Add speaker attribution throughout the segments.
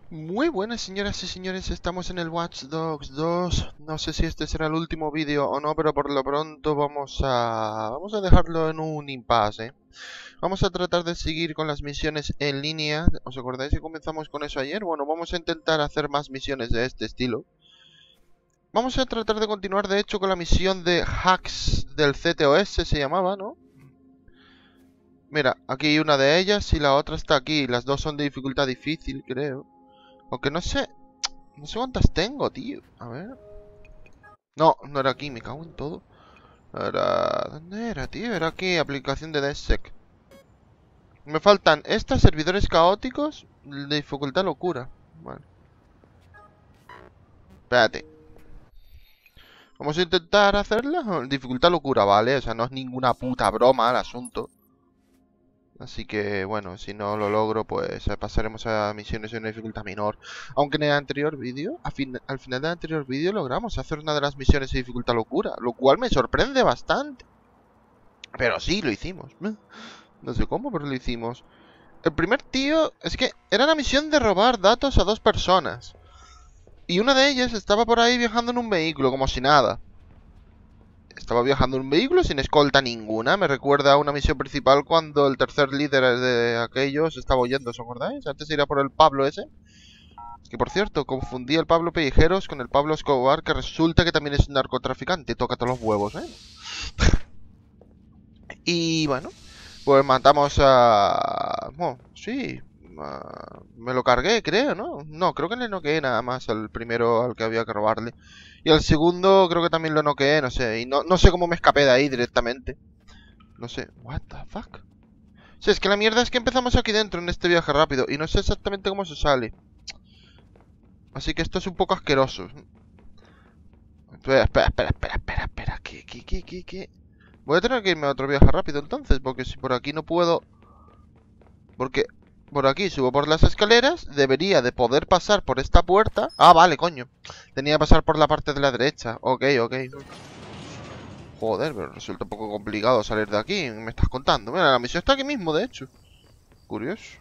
Speaker 1: Muy buenas señoras y señores, estamos en el Watch Dogs 2. No sé si este será el último vídeo o no, pero por lo pronto vamos a dejarlo en un impasse. Vamos a tratar de seguir con las misiones en línea. ¿Os acordáis que comenzamos con eso ayer? Bueno, vamos a intentar hacer más misiones de este estilo. Vamos a tratar de continuar, de hecho, con la misión de hacks del CTOS, se llamaba, ¿no? Mira, aquí hay una de ellas y la otra está aquí. Las dos son de dificultad difícil, creo. Aunque no sé cuántas tengo, tío. A ver. No, no era aquí, me cago en todo. Era... ¿Dónde era, tío? Era aquí, aplicación de DSSEC. Me faltan estas, servidores caóticos, de dificultad locura. Vale. Espérate. Vamos a intentar hacerla. Dificultad locura, ¿vale? O sea, no es ninguna puta broma el asunto. Así que, bueno, si no lo logro, pues pasaremos a misiones en una dificultad menor. Aunque en el anterior vídeo, al final del anterior vídeo, logramos hacer una de las misiones de dificultad locura. Lo cual me sorprende bastante. Pero sí, lo hicimos. No sé cómo, pero lo hicimos. El primer tío... Es que era una misión de robar datos a dos personas. Y una de ellas estaba por ahí viajando en un vehículo, como si nada. Estaba viajando en un vehículo sin escolta ninguna. Me recuerda a una misión principal cuando el tercer líder de aquellos estaba huyendo, ¿os acordáis? Antes era por el Pablo ese. Que por cierto, confundí al Pablo Pellijeros con el Pablo Escobar, que resulta que también es un narcotraficante. Tócate los huevos, ¿eh? Y bueno, pues matamos a... Bueno, sí, me lo cargué, creo, ¿no? No, creo que le noqueé nada más al primero al que había que robarle. Y al segundo creo que también lo noqueé, no sé. Y no sé cómo me escapé de ahí directamente. No sé. What the fuck. Sí, es que la mierda es que empezamos aquí dentro en este viaje rápido. Y no sé exactamente cómo se sale. Así que esto es un poco asqueroso. Espera. ¿Qué? Voy a tener que irme a otro viaje rápido entonces. Porque si por aquí no puedo... Porque por aquí subo por las escaleras. Debería de poder pasar por esta puerta. Ah, vale, coño. Tenía que pasar por la parte de la derecha. Ok. Joder, pero resulta un poco complicado salir de aquí. Me estás contando. Mira, la misión está aquí mismo, de hecho. Curioso.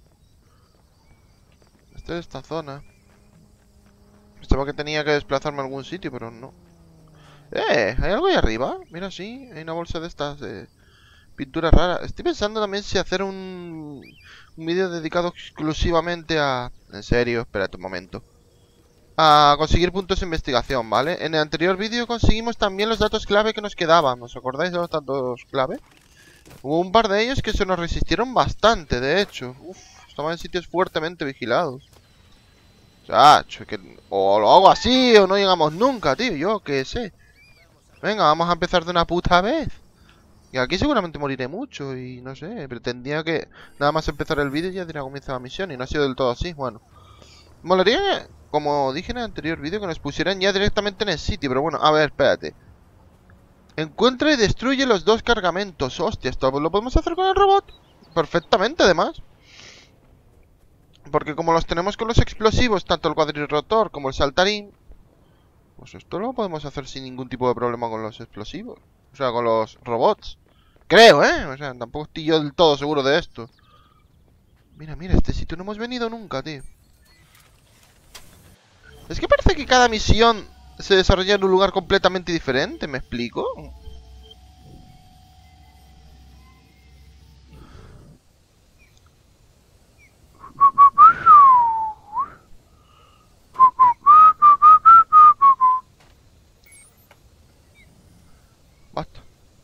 Speaker 1: Esta es esta zona. Pensaba que tenía que desplazarme a algún sitio, pero no. ¿Hay algo ahí arriba? Mira, sí. Hay una bolsa de estas pintura rara. Estoy pensando también si hacer un vídeo dedicado exclusivamente a... En serio, espérate un momento. A conseguir puntos de investigación, ¿vale? En el anterior vídeo conseguimos también los datos clave que nos quedaban. ¿Os acordáis de los datos clave? Hubo un par de ellos que se nos resistieron bastante, de hecho. Uf, estaban en sitios fuertemente vigilados. Chacho, que o lo hago así o no llegamos nunca, tío. Yo qué sé. Venga, vamos a empezar de una puta vez. Y aquí seguramente moriré mucho y no sé. Pretendía que nada más empezar el vídeo ya diera comienzo la misión y no ha sido del todo así. Bueno. Molaría, como dije en el anterior vídeo, que nos pusieran ya directamente en el sitio. Pero bueno, a ver, espérate. Encuentra y destruye los dos cargamentos. Hostia, ¿esto lo podemos hacer con el robot? Perfectamente, además. Porque como los tenemos con los explosivos, tanto el cuadrirrotor como el saltarín, pues esto lo podemos hacer sin ningún tipo de problema con los explosivos. O sea, con los robots. Creo, ¿eh? O sea, tampoco estoy yo del todo seguro de esto. Mira, este sitio no hemos venido nunca, tío. Es que parece que cada misión se desarrolla en un lugar completamente diferente, ¿me explico? Basta.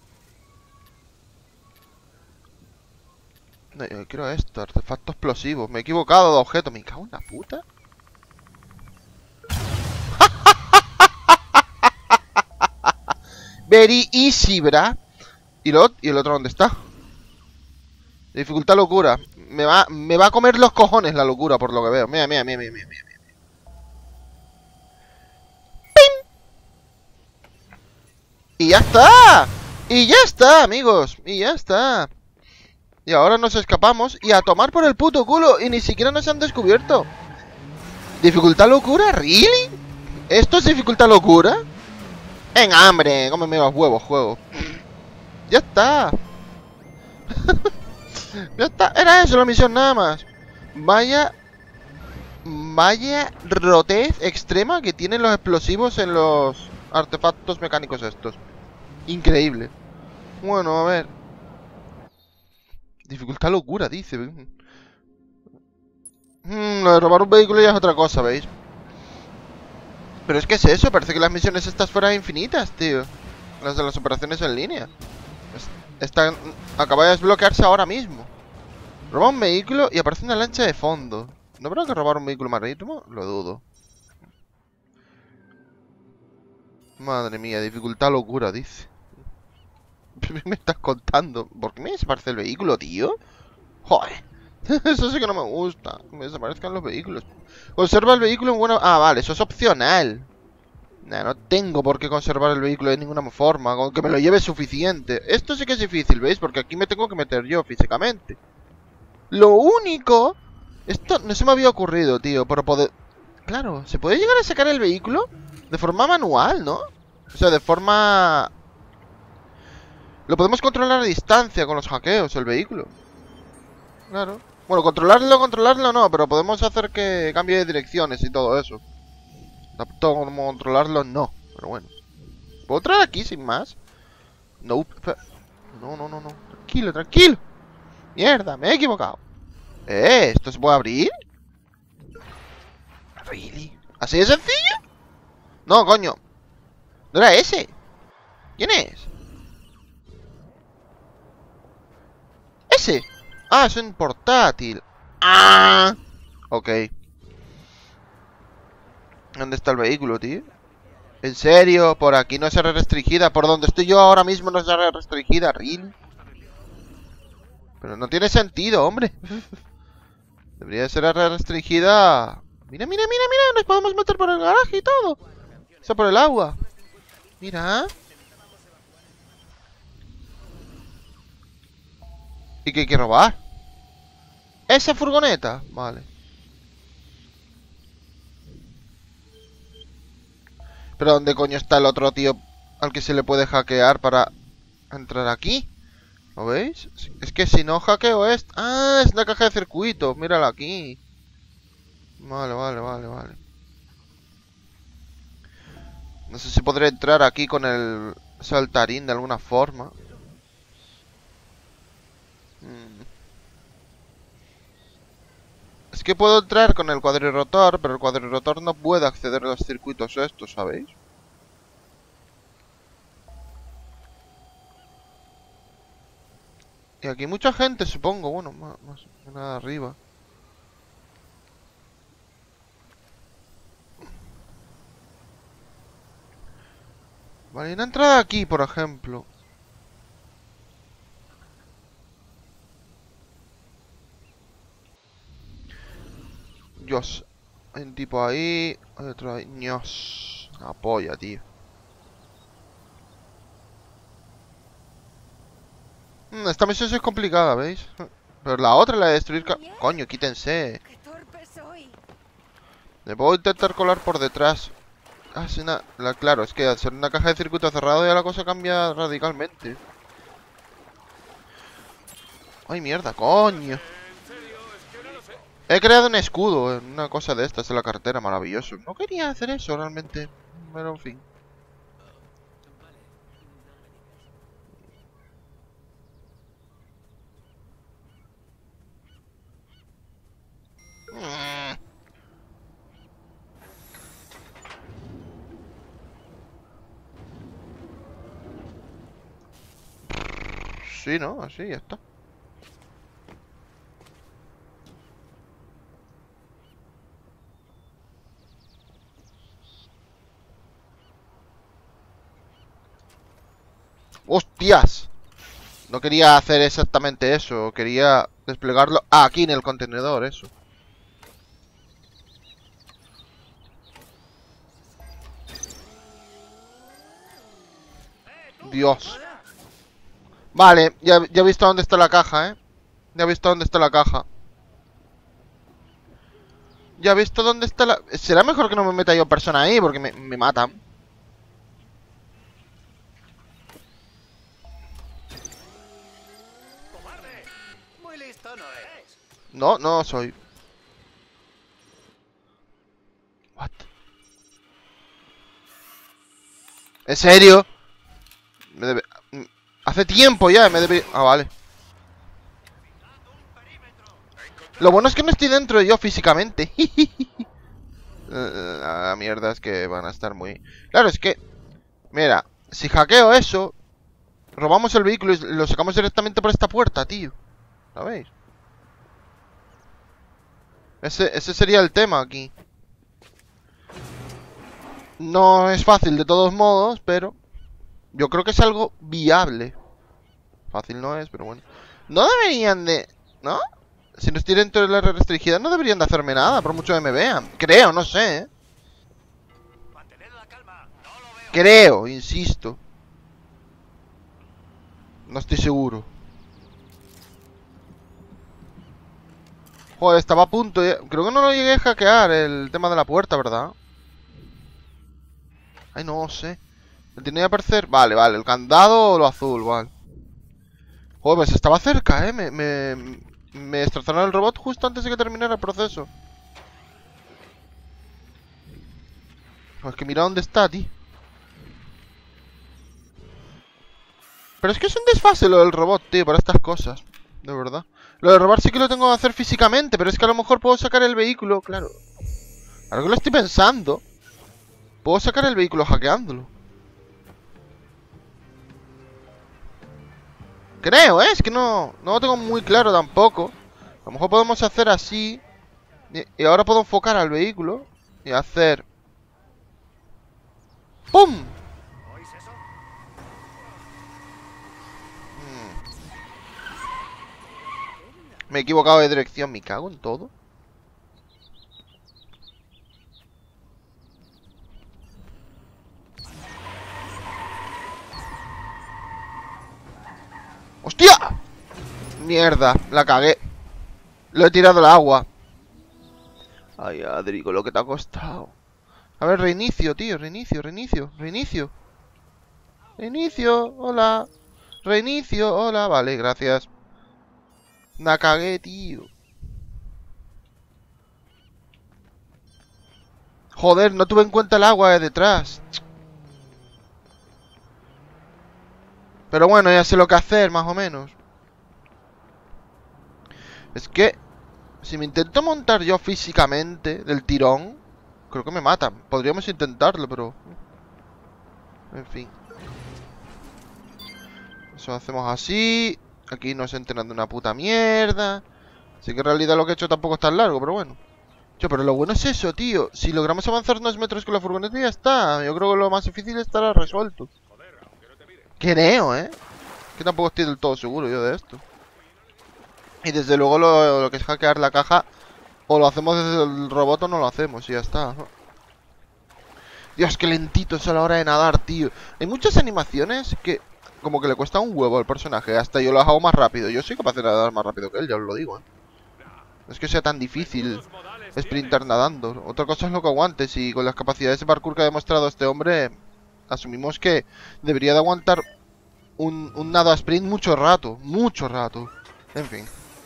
Speaker 1: No, yo quiero esto, artefacto explosivo. Me he equivocado de objeto, me cago en la puta. Very easy, ¿verdad? ¿Y el otro dónde está? Dificultad locura. Me va a comer los cojones la locura, por lo que veo. Mira. ¡Y ya está! ¡Y ya está, amigos! ¡Y ya está! Y ahora nos escapamos y a tomar por el puto culo. Y ni siquiera nos han descubierto. ¿Dificultad locura? ¿Really? ¿Esto es dificultad locura? Venga, hambre, cómeme los huevos, juego. Ya está. Ya está, era eso la misión nada más. Vaya rotez extrema que tienen los explosivos en los artefactos mecánicos estos. Increíble. Bueno, a ver. Dificultad locura, dice. Lo de robar un vehículo ya es otra cosa, ¿veis? Pero es que es eso, parece que las misiones estas fueran infinitas, tío. Las de las operaciones en línea. Están... Acaba de desbloquearse ahora mismo. Roba un vehículo y aparece una lancha de fondo. ¿No habrá que robar un vehículo marítimo? Lo dudo. Madre mía, dificultad locura, dice. ¿Qué me estás contando? ¿Por qué me desaparece el vehículo, tío? Joder. Eso sí que no me gusta. Que me desaparezcan los vehículos. Conserva el vehículo en buena... Ah, vale, eso es opcional. Nah, no tengo por qué conservar el vehículo de ninguna forma. Con que me lo lleve suficiente. Esto sí que es difícil, ¿veis? Porque aquí me tengo que meter yo físicamente. Lo único... Esto no se me había ocurrido, tío. Pero poder... Claro, ¿se puede llegar a sacar el vehículo? De forma manual, ¿no? O sea, de forma... Lo podemos controlar a distancia con los hackeos, el vehículo. Claro. Bueno, controlarlo no, pero podemos hacer que cambie de direcciones y todo eso. Como controlarlo no, pero bueno. ¿Puedo entrar aquí sin más? No, no. Tranquilo, tranquilo. Mierda, me he equivocado. ¿Esto se puede abrir? ¿Really? ¿Así de sencillo? No, coño. ¿No era ese? ¿Quién es? ¿Ese? Ah, es un portátil. Ah. Ok. ¿Dónde está el vehículo, tío? ¿En serio? Por aquí no es área restringida. Por donde estoy yo ahora mismo no es área restringida, ¿Real? Pero no tiene sentido, hombre. Debería ser área restringida. Mira. Nos podemos meter por el garaje y todo. O sea, por el agua. Mira. ¿Y qué hay que robar? Esa furgoneta. Vale. Pero ¿dónde coño está el otro tío al que se le puede hackear para entrar aquí? ¿Lo veis? Es que si no hackeo esto... Ah, es una caja de circuitos. Mírala aquí. Vale. No sé si podré entrar aquí con el saltarín de alguna forma. Es que puedo entrar con el cuadrirrotor, pero el cuadrirrotor no puede acceder a los circuitos estos, ¿sabéis? Y aquí mucha gente, supongo. Bueno, más nada arriba. Vale, hay una entrada aquí, por ejemplo. Dios. Hay un tipo ahí. Hay otro ahí. Dios. La polla, tío. Esta misión sí es complicada, ¿veis? Pero la otra, la de destruir... Coño, quítense. Me puedo intentar colar por detrás. Ah, sí, claro, es que al ser una caja de circuito cerrado ya la cosa cambia radicalmente. Ay, mierda, coño. He creado un escudo, una cosa de estas en la cartera, maravilloso. No quería hacer eso realmente, pero en fin. Sí, ¿no? Así, ya está. ¡Hostias! No quería hacer exactamente eso. Quería desplegarlo aquí en el contenedor, eso. Dios. Vale, ya he visto dónde está la caja, ¿eh? Ya he visto dónde está la caja. Ya he visto dónde está la... Será mejor que no me meta yo persona ahí, porque me matan. No, no soy. ¿En serio? Hace tiempo ya, me debe... Ah, vale. Lo bueno es que no estoy dentro yo físicamente. La mierda es que van a estar muy... Claro, es que... Mira, si hackeo eso, robamos el vehículo y lo sacamos directamente por esta puerta, tío. ¿Sabéis? Ese sería el tema aquí. No es fácil de todos modos, pero yo creo que es algo viable. Fácil no es, pero bueno. No deberían de... ¿No? Si no estoy dentro de la red restringida, no deberían de hacerme nada, por mucho que me vean. Creo, no sé, ¿eh? Creo, insisto. No estoy seguro. Joder, estaba a punto. Creo que no lo llegué a hackear el tema de la puerta, ¿verdad? Ay, no sé. Me tenía que aparecer... Vale, vale, el candado o lo azul, vale. Joder, pues estaba cerca, ¿eh? Me destrozaron el robot justo antes de que terminara el proceso. Pues que mira dónde está, tío. Pero es que es un desfase lo del robot, tío, para estas cosas. De verdad. Lo de robar sí que lo tengo que hacer físicamente, pero es que a lo mejor puedo sacar el vehículo, claro. Ahora que lo estoy pensando, puedo sacar el vehículo hackeándolo. Creo, ¿eh? Es que no lo tengo muy claro tampoco. A lo mejor podemos hacer así. Y ahora puedo enfocar al vehículo y hacer... ¡Pum! Me he equivocado de dirección, me cago en todo. ¡Hostia! Mierda, la cagué. Lo he tirado al agua. Ay, Adrico, lo que te ha costado. A ver, reinicio, tío, reinicio. Reinicio, hola. Reinicio, hola, vale, gracias. La cagué, tío. Joder, no tuve en cuenta el agua de detrás. Pero bueno, ya sé lo que hacer, más o menos. Es que... Si me intento montar yo físicamente del tirón, creo que me matan. Podríamos intentarlo, pero... En fin. Eso hacemos así. Aquí no se enteran de una puta mierda. Así que en realidad lo que he hecho tampoco es tan largo, pero bueno. Yo, pero lo bueno es eso, tío. Si logramos avanzar unos metros con la furgoneta ya está. Yo creo que lo más difícil estará resuelto. Creo, ¿eh? Que tampoco estoy del todo seguro yo de esto. Y desde luego lo que es hackear la caja, o lo hacemos desde el robot o no lo hacemos y ya está. Dios, qué lentito es a la hora de nadar, tío. Hay muchas animaciones que como que le cuesta un huevo al personaje. Hasta yo lo hago más rápido. Yo soy capaz de nadar más rápido que él, ya os lo digo, ¿eh? No es que sea tan difícil sprintar nadando. Otra cosa es lo que aguantes. Y con las capacidades de parkour que ha demostrado este hombre, asumimos que debería de aguantar un nado a sprint mucho rato. Mucho rato. En fin.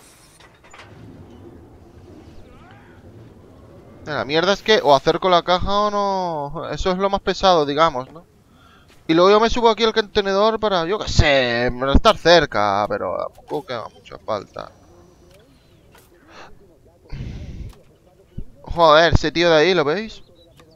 Speaker 1: La mierda es que o acerco la caja o no... Eso es lo más pesado, digamos, ¿no? Y luego yo me subo aquí al contenedor para, yo qué sé, para estar cerca, pero tampoco queda mucha falta. Joder, ese tío de ahí, ¿lo veis?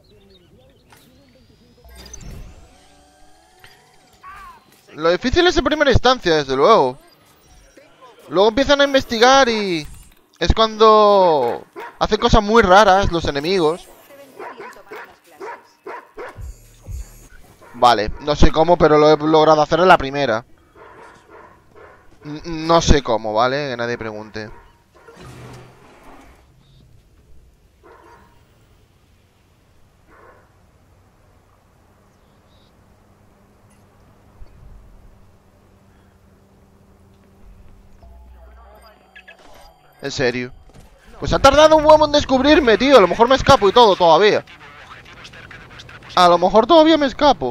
Speaker 1: Lo difícil es en primera instancia, desde luego. Luego empiezan a investigar y... Es cuando... Hacen cosas muy raras los enemigos. Vale, no sé cómo, pero lo he logrado hacer en la primera. No sé cómo, ¿vale? Que nadie pregunte. En serio. Pues ha tardado un huevo en descubrirme, tío. A lo mejor me escapo y todo todavía. A lo mejor todavía me escapo.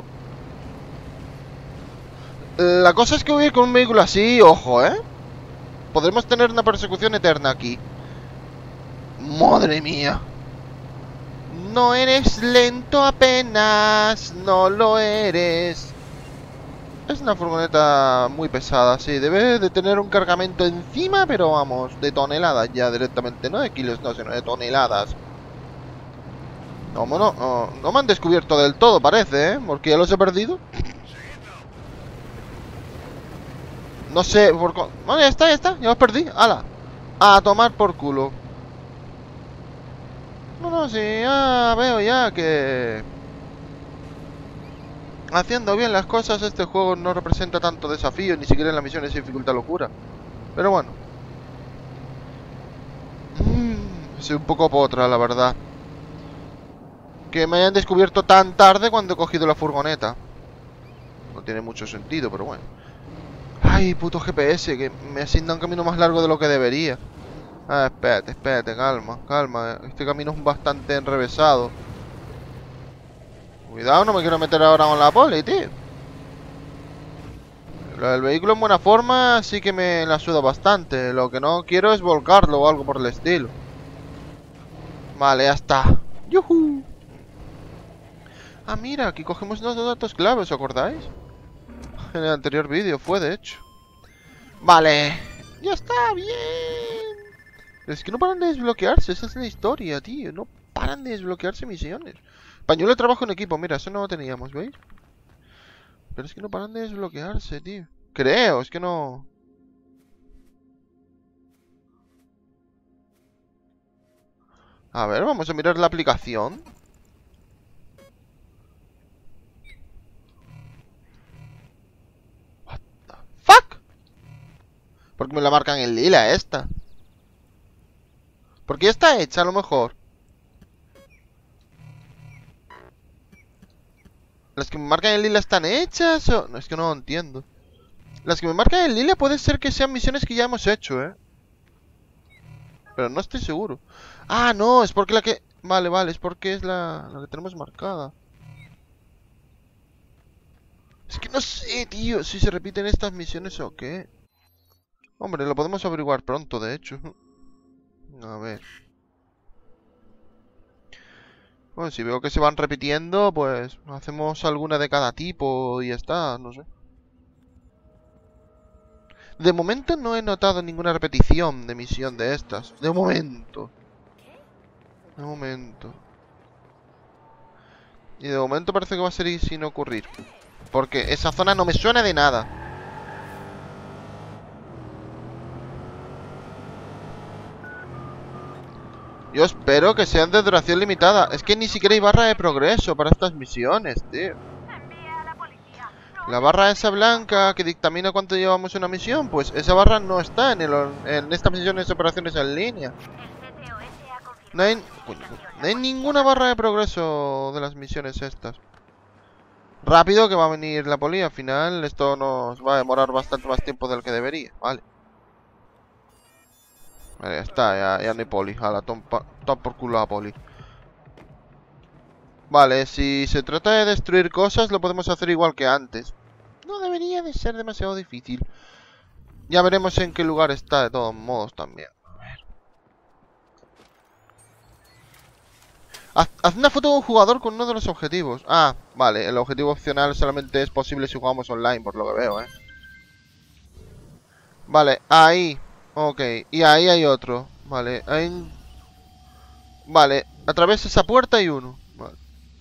Speaker 1: La cosa es que voy a ir con un vehículo así, ojo, ¿eh? Podremos tener una persecución eterna aquí. Madre mía. No eres lento apenas, no lo eres. Es una furgoneta muy pesada, sí. Debe de tener un cargamento encima, pero vamos, de toneladas ya directamente. No de kilos, no, sino de toneladas. No me han descubierto del todo, parece, ¿eh? Porque ya los he perdido. No sé, bueno, ya está, ya los perdí. ¡Hala! A tomar por culo. No, sí, ya veo ya que... haciendo bien las cosas, este juego no representa tanto desafío, ni siquiera en la misión es dificultad locura. Pero bueno. Soy un poco potra, la verdad. Que me hayan descubierto tan tarde cuando he cogido la furgoneta. No tiene mucho sentido, pero bueno. Ay, puto GPS, que me asigna un camino más largo de lo que debería. Ah, espérate, calma. Este camino es bastante enrevesado. Cuidado, no me quiero meter ahora con la poli, tío. El vehículo en buena forma sí que me la suda bastante. Lo que no quiero es volcarlo o algo por el estilo. Vale, ya está. ¡Yuhu! Ah, mira, aquí cogemos los datos clave, ¿os acordáis? En el anterior vídeo fue, de hecho. Vale. Ya está, bien. Es que no paran de desbloquearse, esa es la historia, tío. No paran de desbloquearse misiones. Pañuelo de trabajo en equipo, mira, eso no lo teníamos, ¿veis? Pero es que no paran de desbloquearse, tío. Creo, es que no... A ver, vamos a mirar la aplicación. What the fuck? ¿Por qué me la marcan en lila esta? ¿Por qué está hecha a lo mejor? ¿Las que me marcan en lila están hechas o...? No, es que no lo entiendo. Las que me marcan en lila puede ser que sean misiones que ya hemos hecho, ¿eh? Pero no estoy seguro. Ah, no, es porque la que... Vale, es porque es la que tenemos marcada. Es que no sé, tío, si se repiten estas misiones o qué. Hombre, lo podemos averiguar pronto, de hecho. A ver. Bueno, si veo que se van repitiendo, pues hacemos alguna de cada tipo y ya está, no sé. De momento no he notado ninguna repetición de misión de estas. De momento. De momento. Y de momento parece que va a ser sin ocurrir. Porque esa zona no me suena de nada. Yo espero que sean de duración limitada. Es que ni siquiera hay barra de progreso para estas misiones, tío. La barra esa blanca que dictamina cuánto llevamos en una misión, pues esa barra no está en estas misiones de operaciones en línea. No hay ninguna barra de progreso de las misiones estas. Rápido que va a venir la poli. Al final esto nos va a demorar bastante más tiempo del que debería. Vale. Vale, ya está, ya no hay poli. A la toma por culo a poli. Vale, si se trata de destruir cosas, lo podemos hacer igual que antes. No debería de ser demasiado difícil. Ya veremos en qué lugar está, de todos modos, también. A ver. Haz una foto de un jugador con uno de los objetivos. Ah, vale, el objetivo opcional solamente es posible si jugamos online, por lo que veo, ¿eh? Vale, ahí. Ok, y ahí hay otro. Vale, ahí... Vale, a través de esa puerta hay uno. Vale.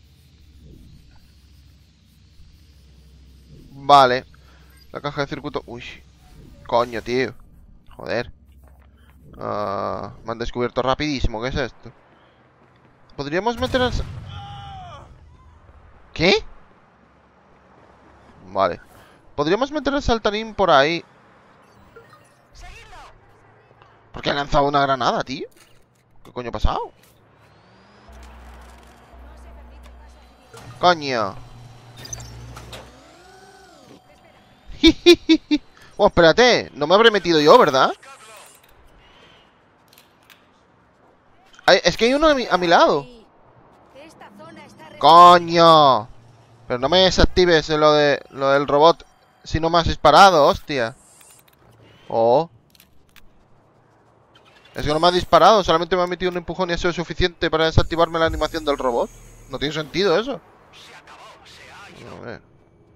Speaker 1: Vale. La caja de circuito... Uy. Coño, tío. Joder. Me han descubierto rapidísimo. ¿Qué es esto? ¿Podríamos meter al... ¿Qué? Vale. ¿Podríamos meter el saltarín por ahí? ¿Por qué ha lanzado una granada, tío? ¿Qué coño ha pasado? Coño. Oh, espérate. No me habré metido yo, ¿verdad? Es que hay uno a mi lado. ¡Coño! Pero no me desactives lo del robot si no me has disparado, hostia. Oh. Es que no me ha disparado, solamente me ha metido un empujón y ha sido suficiente para desactivarme la animación del robot. No tiene sentido eso. A ver.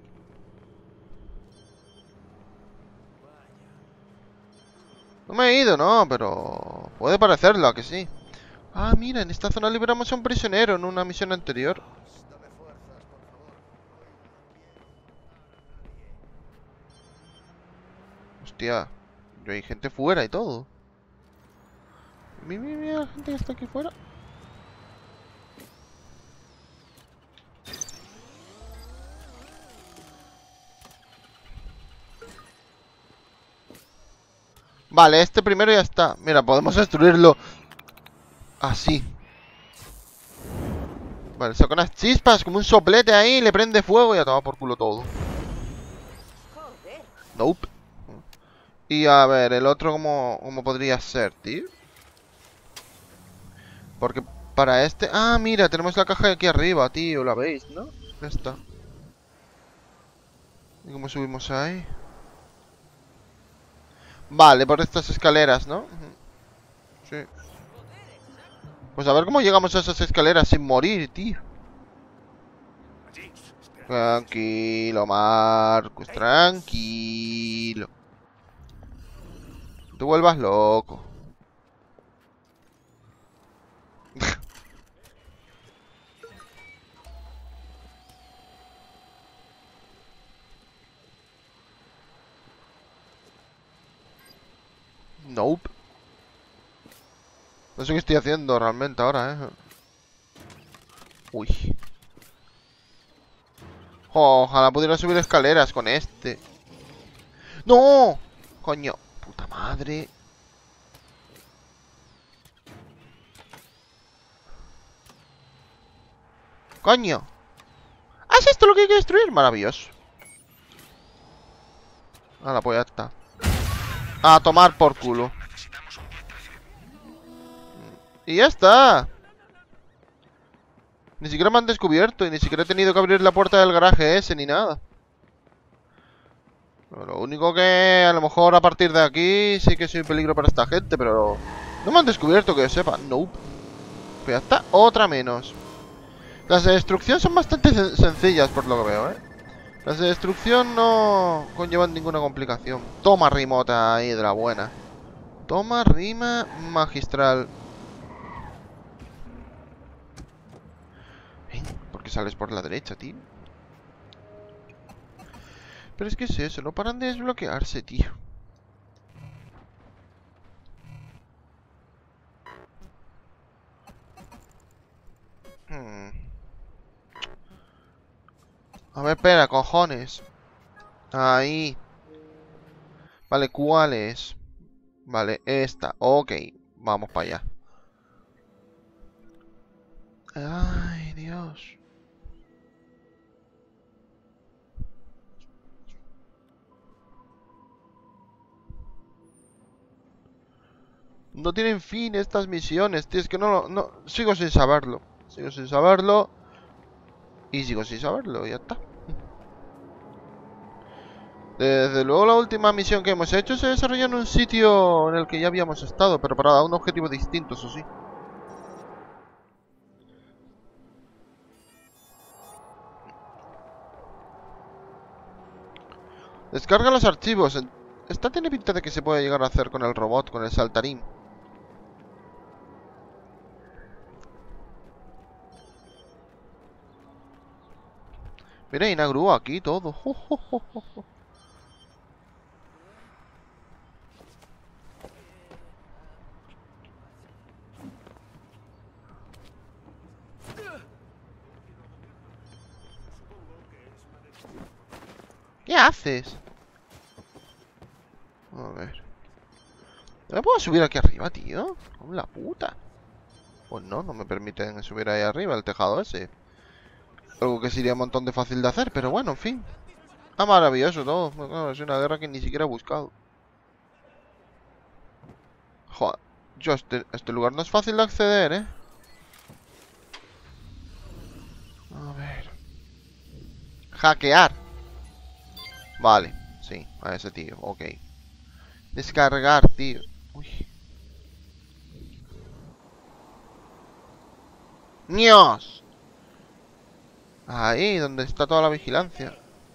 Speaker 1: No me he ido, no, pero... puede parecerlo, ¿a que sí? Ah, mira, en esta zona liberamos a un prisionero en una misión anterior. Hostia, yo hay gente fuera y todo. Mira, mira, mira, la gente que está aquí fuera. Vale, este primero ya está. Mira, podemos destruirlo así. Vale, saca unas chispas como un soplete ahí, le prende fuego y a tomar por culo todo. Nope. Y a ver, el otro cómo podría ser, tío. Porque para este... Ah, mira, tenemos la caja de aquí arriba, tío, la veis, ¿no? Esta. ¿Y cómo subimos ahí? Vale, por estas escaleras, ¿no? Sí. Pues a ver cómo llegamos a esas escaleras sin morir, tío. Tranquilo, Marcus, tranquilo. No te vuelvas loco. Nope. No sé qué estoy haciendo realmente ahora, Uy. Ojalá pudiera subir escaleras con este. ¡No! Coño. Puta madre. Coño. ¿Ah, es esto lo que hay que destruir? Maravilloso. Ahora pues ya está. A tomar por culo. Y ya está. Ni siquiera me han descubierto y ni siquiera he tenido que abrir la puerta del garaje ese ni nada. Lo único que a lo mejor a partir de aquí sí que soy un peligro para esta gente, pero no me han descubierto que yo sepa. Nope. Pues ya está, otra menos. Las de destrucción son bastante sencillas por lo que veo, Las de destrucción no conllevan ninguna complicación. Toma rimota ahí de la buena. Toma rima magistral. ¿Por qué sales por la derecha, tío? Pero es que es eso, no paran de desbloquearse, tío. A ver, espera, cojones. Ahí. Vale, ¿cuál es? Vale, esta. Ok, vamos para allá. Ay, Dios. No tienen fin estas misiones, tío. Es que no... Sigo sin saberlo. Sigo sin saberlo. Y sigo sin saberlo, ya está. Desde luego la última misión que hemos hecho se desarrolló en un sitio en el que ya habíamos estado, pero para un objetivo distinto, eso sí. Descarga los archivos. Esta tiene pinta de que se puede llegar a hacer con el robot, con el saltarín. Mira, hay una grúa aquí, todo. ¿Qué haces? A ver. ¿No me puedo subir aquí arriba, tío? Con la puta. Pues no, no me permiten subir ahí arriba, el tejado ese. Algo que sería un montón de fácil de hacer, pero bueno, en fin. Ah, maravilloso todo. Bueno, es una guerra que ni siquiera he buscado. Joder. Yo, este lugar no es fácil de acceder, A ver. Hackear. Vale, sí, a ese tío, ok. Descargar, tío. Uy. ¡Nios! Ahí, donde está toda la vigilancia.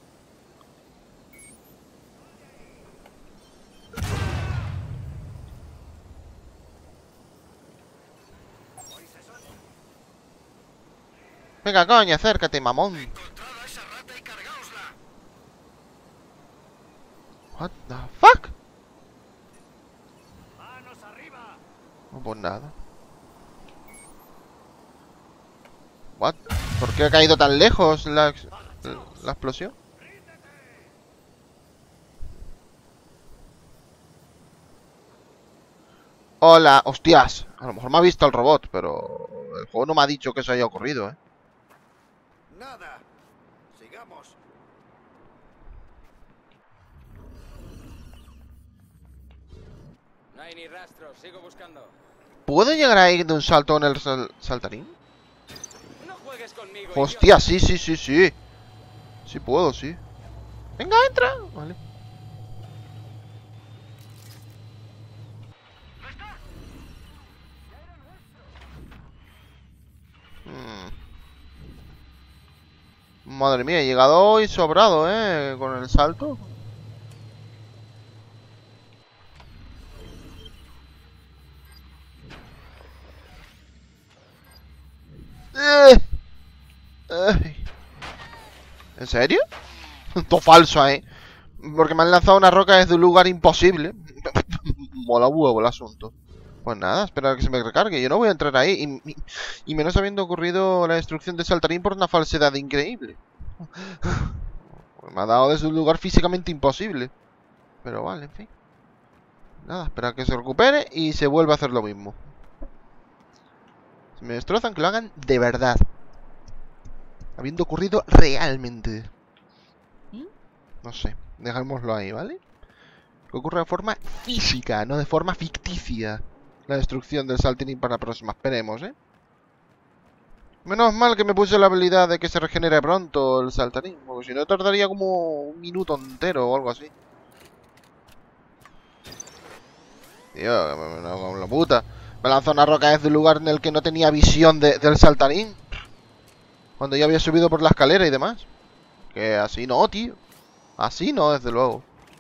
Speaker 1: Venga, coño, acércate, mamón. What the fuck? No, pues nada. What? ¿Por qué ha caído tan lejos la explosión? Hola, hostias. A lo mejor me ha visto el robot, pero el juego no me ha dicho que eso haya ocurrido, ¿eh?
Speaker 2: Nada. Sigamos.
Speaker 3: No hay ni rastro, sigo buscando.
Speaker 1: ¿Puedo llegar ahí de un salto en el saltarín?
Speaker 3: No juegues conmigo.
Speaker 1: Hostia, sí, sí, sí, sí. Sí puedo, sí. Venga, entra. Vale. Madre mía, he llegado hoy sobrado, con el salto. Ay. ¿En serio? Todo falso, porque me han lanzado una roca desde un lugar imposible. Mola huevo el asunto. Pues nada, espera a que se me recargue. Yo no voy a entrar ahí. Y menos habiendo ocurrido la destrucción de Saltarín por una falsedad increíble. Me ha dado desde un lugar físicamente imposible. Pero vale, en fin. Nada, espera a que se recupere y se vuelva a hacer lo mismo. Si me destrozan, que lo hagan de verdad. Habiendo ocurrido realmente. No sé, dejémoslo ahí, ¿vale? Que ocurra de forma física, no de forma ficticia. La destrucción del Saltarín para la próxima, esperemos, ¿eh? Menos mal que me puse la habilidad de que se regenere pronto el Saltarín, porque si no tardaría como un minuto entero o algo así. Tío, con la puta. Me lanzó una roca desde un lugar en el que no tenía visión del Saltarín. Cuando ya había subido por la escalera y demás. Que así no, tío. Así no, desde luego.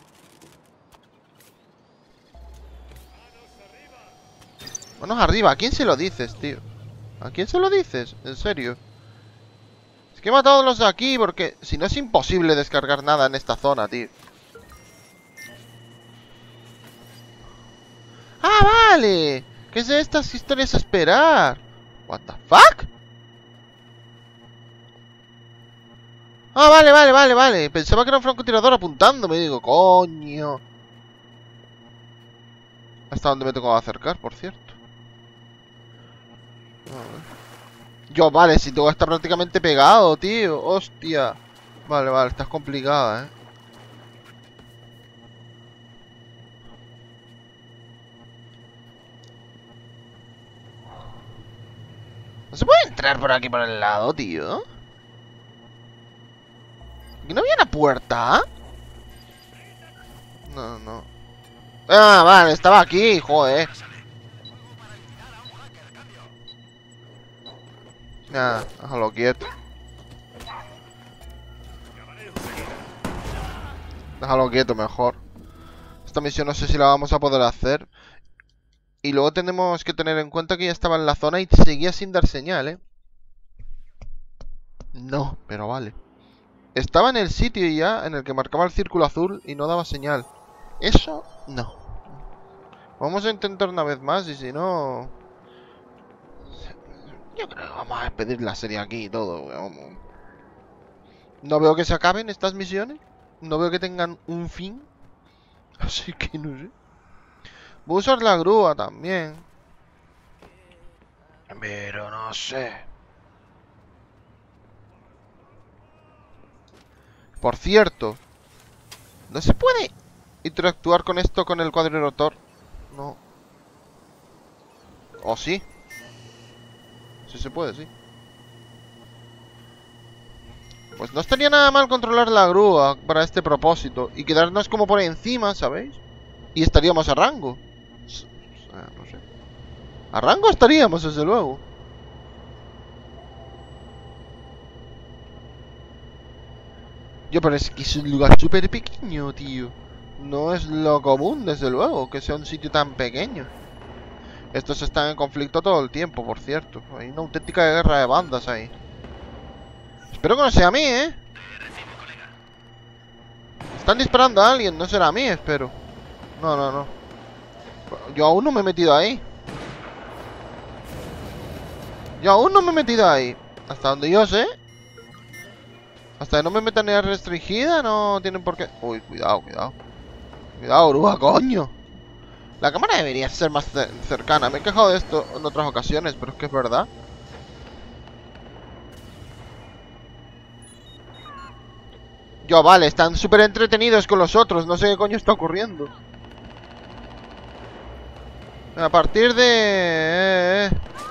Speaker 1: Manos arriba, ¿a quién se lo dices, tío? ¿A quién se lo dices? En serio. Es que he matado a los de aquí porque si no es imposible descargar nada en esta zona, tío. ¡Ah, vale! ¿Qué es de estas historias a esperar? ¿What the fuck? Ah, vale, vale, vale, vale. Pensaba que era un francotirador apuntándome. Digo, coño. ¿Hasta dónde me tengo que acercar, por cierto? Yo, vale, si todo está prácticamente pegado, tío. Hostia. Vale, vale, estás complicada, ¿No se puede entrar por aquí por el lado, tío? ¿Aquí no había una puerta? No, no. Ah, vale, estaba aquí, joder. Nah, déjalo quieto. Déjalo quieto mejor. Esta misión no sé si la vamos a poder hacer. Y luego tenemos que tener en cuenta que ya estaba en la zona y seguía sin dar señal, ¿eh? No, pero vale. Estaba en el sitio ya en el que marcaba el círculo azul y no daba señal. Eso, no. Vamos a intentar una vez más y si no... Yo creo que vamos a despedir la serie aquí y todo. Vamos. No veo que se acaben estas misiones. No veo que tengan un fin. Así que no sé. Voy a usar la grúa también. Pero no sé. Por cierto, ¿no se puede interactuar con esto con el cuadrirotor? No. ¿O sí? Sí se puede, sí. Pues no estaría nada mal controlar la grúa para este propósito y quedarnos como por encima, ¿sabéis? Y estaríamos a rango. O sea, no sé. A rango estaríamos, desde luego. Yo, pero es que es un lugar súper pequeño, tío. No es lo común, desde luego, que sea un sitio tan pequeño. Estos están en conflicto todo el tiempo, por cierto. Hay una auténtica guerra de bandas ahí. Espero que no sea a mí, ¿eh? Están disparando a alguien, no será a mí, espero. No, no, no. Yo aún no me he metido ahí. Yo aún no me he metido ahí. Hasta donde yo sé. Hasta que no me metan en área restringida, no tienen por qué... Uy, cuidado, cuidado. Cuidado, oruga, coño. La cámara debería ser más cercana. Me he quejado de esto en otras ocasiones, pero es que es verdad. Yo, vale, están súper entretenidos con los otros. No sé qué coño está ocurriendo. A partir de...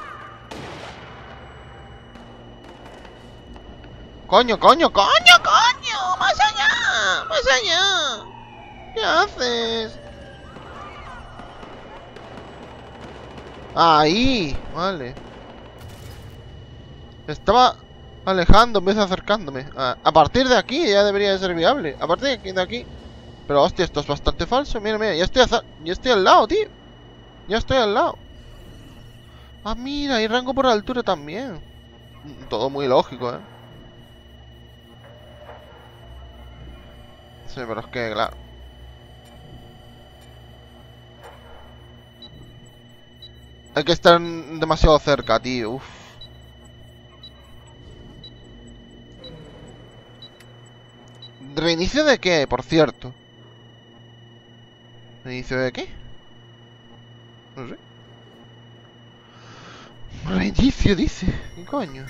Speaker 1: Coño, coño, coño, coño. Más allá, más allá. ¿Qué haces? Ahí, vale. Estaba alejando en vez de acercándome. A partir de aquí ya debería de ser viable. A partir de aquí. Pero hostia, esto es bastante falso. Mira, mira, ya estoy al lado, tío. Ya estoy al lado. Ah, mira, hay rango por altura también. Todo muy lógico, ¿eh? Sí, pero es que, claro. Hay que estar demasiado cerca, tío. Uf. ¿Reinicio de qué, por cierto? ¿Reinicio de qué? No sé. Reinicio, dice. ¿Qué coño?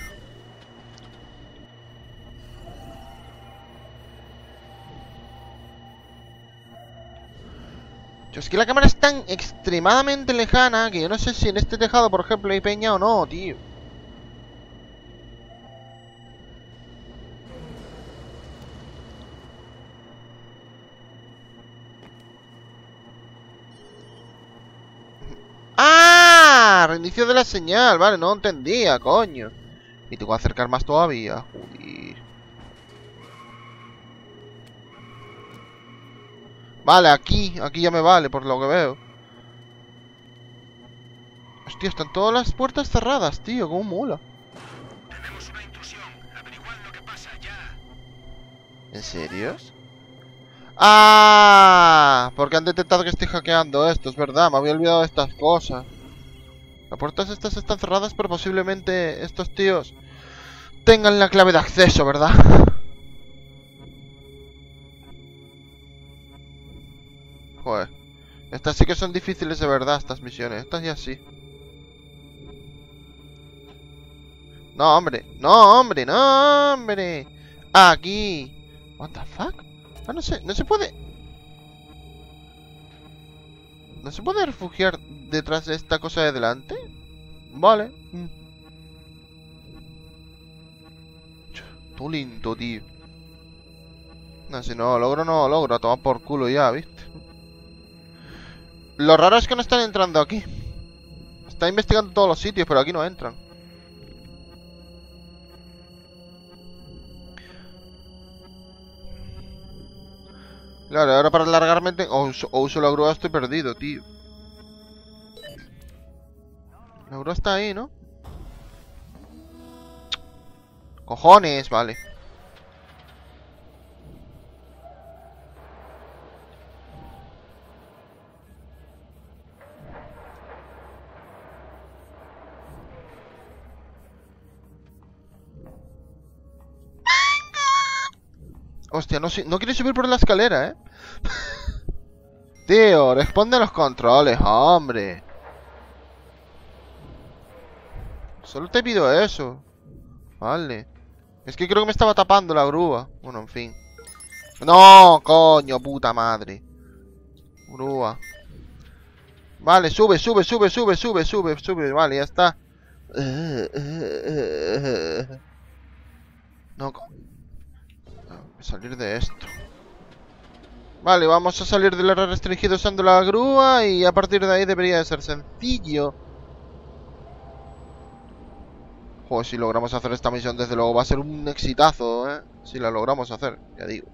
Speaker 1: Yo, es que la cámara es tan extremadamente lejana que yo no sé si en este tejado, por ejemplo, hay peña o no, tío. ¡Ah! Reinicio de la señal. Vale, no entendía, coño. Y tengo que acercar más todavía. Joder. Vale, aquí ya me vale, por lo que veo. Hostia, están todas las puertas cerradas, tío, como mula.
Speaker 2: Tenemos una intrusión. Averiguad lo que pasa ya.
Speaker 1: ¿En serio? ¡Ah! Porque han detectado que estoy hackeando esto, es verdad, me había olvidado de estas cosas. Las puertas estas están cerradas, pero posiblemente estos tíos tengan la clave de acceso, ¿verdad? Joder. Estas sí que son difíciles de verdad, estas misiones. Estas ya sí. No, hombre. No, hombre. No, hombre. Aquí. What the fuck? Ah, no sé. No se puede... ¿No se puede refugiar detrás de esta cosa de delante? Vale. Tú lindo, tío. No, si no logro. A tomar por culo ya, ¿viste? Lo raro es que no están entrando aquí. Están investigando todos los sitios, pero aquí no entran. Claro, ahora para largarme o uso la grúa, estoy perdido, tío. La grúa está ahí, ¿no? Cojones, vale. Hostia, no quiere subir por la escalera, ¿eh? Tío, responde a los controles, hombre. Solo te pido eso. Vale. Es que creo que me estaba tapando la grúa. Bueno, en fin. No, coño, puta madre. Grúa. Vale, sube. Vale, ya está. No, salir de esto. Vale, vamos a salir del área restringida usando la grúa y a partir de ahí debería de ser sencillo. Joder, si logramos hacer esta misión, desde luego va a ser un exitazo, ¿eh? Si la logramos hacer, ya digo.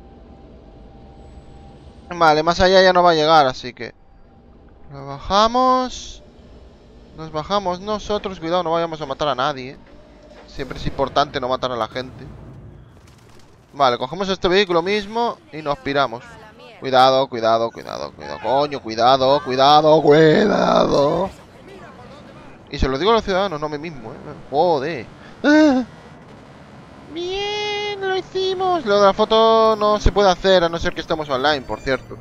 Speaker 1: Vale, más allá ya no va a llegar, así que... Lo bajamos... Nos bajamos nosotros. Cuidado, no vayamos a matar a nadie, ¿eh? Siempre es importante no matar a la gente. Vale, cogemos este vehículo mismo y nos piramos. Cuidado, cuidado, cuidado, cuidado. Coño, cuidado, cuidado, cuidado. Y se lo digo a los ciudadanos, no a mí mismo, ¿eh? Joder. ¡Ah! Bien, lo hicimos. Lo de la foto no se puede hacer a no ser que estemos online, por cierto.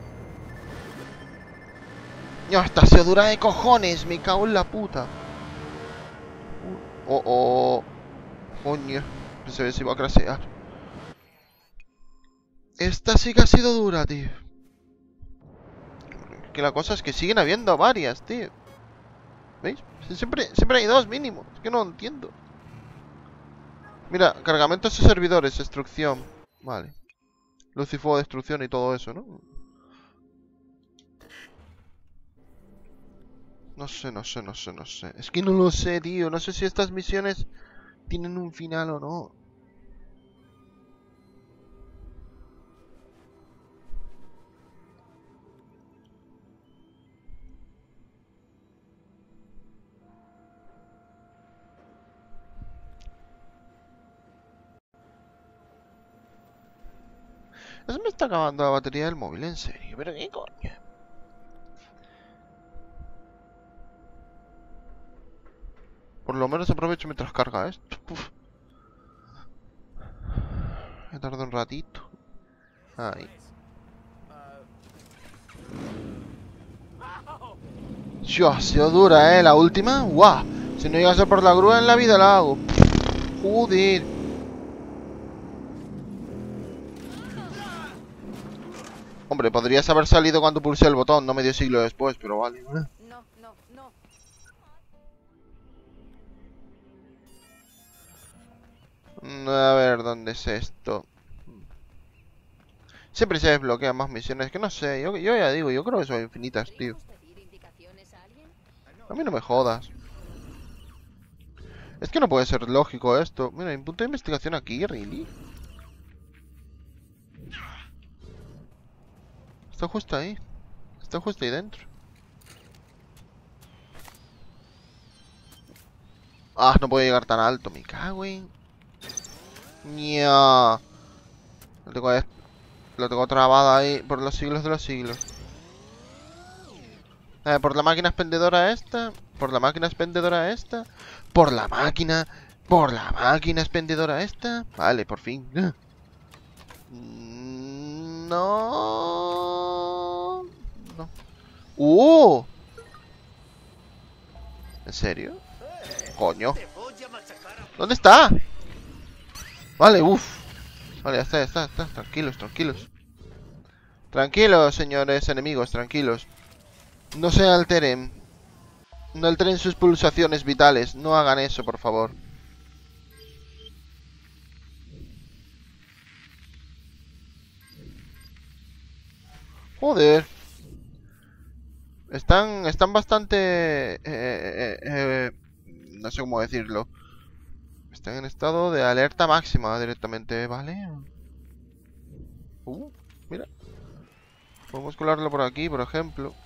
Speaker 1: No, esta se dura de cojones. Me cago en la puta. Oh, oh. Coño. No sé si va a crashear. Esta sí que ha sido dura, tío. Que la cosa es que siguen habiendo varias, tío. ¿Veis? Siempre hay dos mínimo. Es que no entiendo. Mira, cargamentos de servidores, destrucción. Vale. Luz y fuego, destrucción y todo eso, ¿no? No sé. Es que no lo sé, tío. No sé si estas misiones tienen un final o no. Se me está acabando la batería del móvil, en serio. ¿Pero qué coño? Por lo menos aprovecho mientras carga esto. Uf. Me tarda un ratito. Ahí. Yo, ha sido dura, la última. ¡Guau! Si no llegase por la grúa en la vida la hago. Joder. Hombre, podrías haber salido cuando pulsé el botón, no medio siglo después, pero vale.
Speaker 4: No.
Speaker 1: A ver, ¿dónde es esto? Siempre se desbloquean más misiones, que no sé, yo ya digo, yo creo que son infinitas, tío. A mí no me jodas. Es que no puede ser lógico esto. Mira, hay un punto de investigación aquí, ¿really? Está justo ahí. Está justo ahí dentro. Ah, no puedo llegar tan alto, me cago en... Nya. Lo tengo trabado ahí por los siglos de los siglos. Por la máquina expendedora esta. Por la máquina expendedora esta. Por la máquina expendedora esta. Vale, por fin. No. No. ¿En serio? Coño. ¿Dónde está? Vale, uff. Vale, ya está. Tranquilos. Tranquilos, señores enemigos, tranquilos. No se alteren. No alteren sus pulsaciones vitales. No hagan eso, por favor. Joder. Están bastante... no sé cómo decirlo. Están en estado de alerta máxima directamente, ¿vale? Mira. Podemos colarlo por aquí, por ejemplo.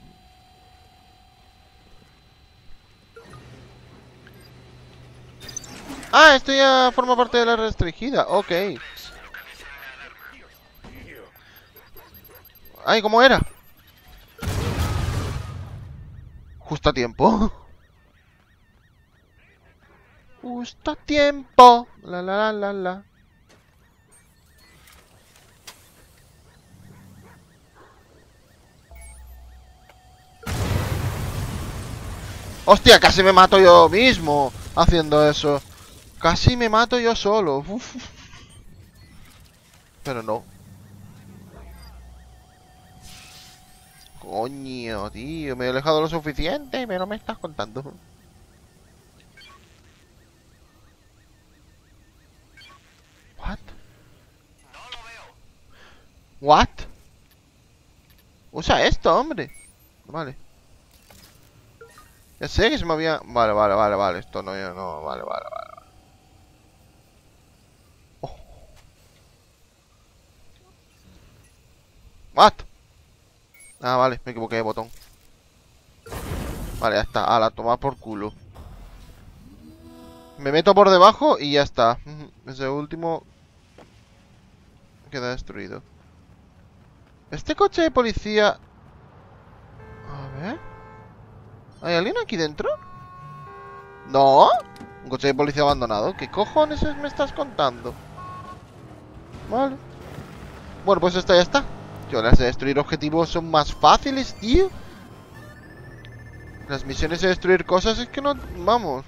Speaker 1: Ah, esto ya forma parte de la restringida. Ok. Ay, ¿cómo era? Justo a tiempo. Justo a tiempo. La. Hostia, casi me mato yo mismo haciendo eso. Casi me mato yo solo. Uf. Pero no. Coño, tío. Me he alejado lo suficiente, pero me estás contando. What? What? Usa esto, hombre. Vale. Ya sé que se me había... Vale. Esto no, vale. ¿What? Ah, vale, me equivoqué de botón. Vale, ya está. A la toma por culo. Me meto por debajo y ya está. Ese último queda destruido. Este coche de policía... A ver... ¿Hay alguien aquí dentro? ¿No? Un coche de policía abandonado. ¿Qué cojones me estás contando? Vale. Bueno, pues esta ya está. Tío, las de destruir objetivos son más fáciles, tío. Las misiones de destruir cosas es que no... Vamos.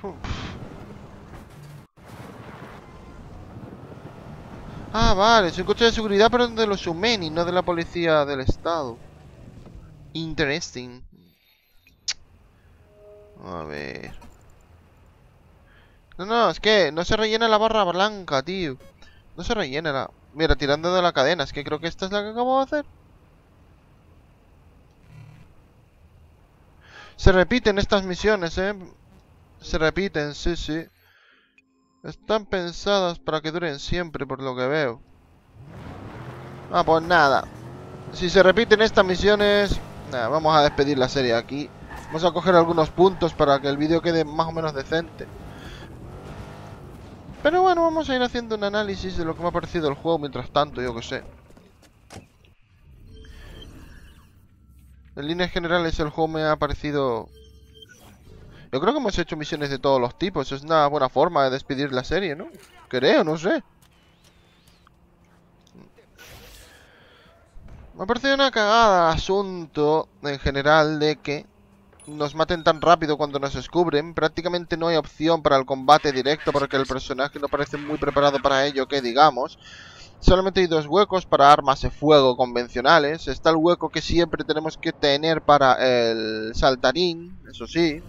Speaker 1: Ah, vale. Es un coche de seguridad, pero de los Humeni, no de la policía del estado. Interesting. A ver... No, es que no se rellena la barra blanca, tío. No se rellena la... Mira, tirando de la cadena. Es que creo que esta es la que acabo de hacer. Se repiten estas misiones, Se repiten, sí, sí. Están pensadas para que duren siempre, por lo que veo. Ah, pues nada. Si se repiten estas misiones... Nada, vamos a despedir la serie aquí. Vamos a coger algunos puntos para que el vídeo quede más o menos decente. Pero bueno, vamos a ir haciendo un análisis de lo que me ha parecido el juego mientras tanto, yo que sé. En líneas generales el juego me ha parecido... Yo creo que hemos hecho misiones de todos los tipos. Es una buena forma de despedir la serie, ¿no? Creo, no sé. Me ha parecido una cagada el asunto en general de que nos maten tan rápido cuando nos descubren. Prácticamente no hay opción para el combate directo porque el personaje no parece muy preparado para ello, que digamos. Solamente hay dos huecos para armas de fuego convencionales. Está el hueco que siempre tenemos que tener para el saltarín, eso sí.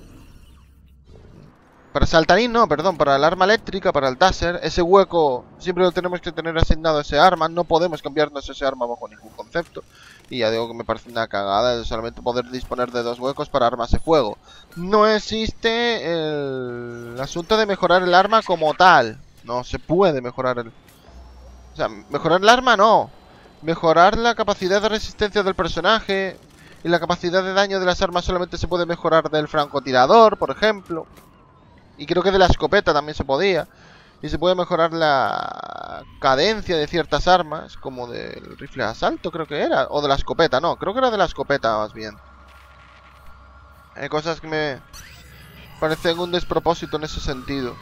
Speaker 1: Para saltarín no, perdón, para el arma eléctrica, para el taser. Ese hueco siempre lo tenemos que tener asignado a ese arma. No podemos cambiarnos ese arma bajo ningún concepto. Y ya digo que me parece una cagada de solamente poder disponer de dos huecos para armas de fuego. No existe el asunto de mejorar el arma como tal. No se puede mejorar el... O sea, mejorar el arma no. Mejorar la capacidad de resistencia del personaje. Y la capacidad de daño de las armas solamente se puede mejorar del francotirador, por ejemplo. Y creo que de la escopeta también se podía. Y se puede mejorar la cadencia de ciertas armas, como del rifle de asalto, creo que era. O de la escopeta, no, creo que era de la escopeta más bien. Hay cosas que me parecen un despropósito en ese sentido.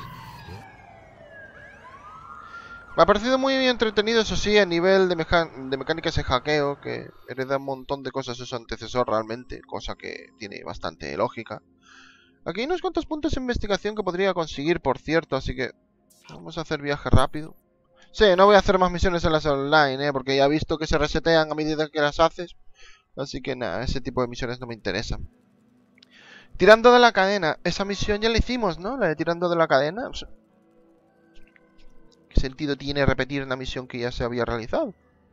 Speaker 1: Me ha parecido muy entretenido, eso sí, a nivel de mecánicas de hackeo, que hereda un montón de cosas de su antecesor realmente, cosa que tiene bastante lógica. Aquí hay unos cuantos puntos de investigación que podría conseguir, por cierto, así que vamos a hacer viaje rápido. Sí, no voy a hacer más misiones en las online, porque ya he visto que se resetean a medida que las haces. Así que nada, ese tipo de misiones no me interesan. Tirando de la cadena, esa misión ya la hicimos, ¿no? La de tirando de la cadena. O sea, ¿qué sentido tiene repetir una misión que ya se había realizado?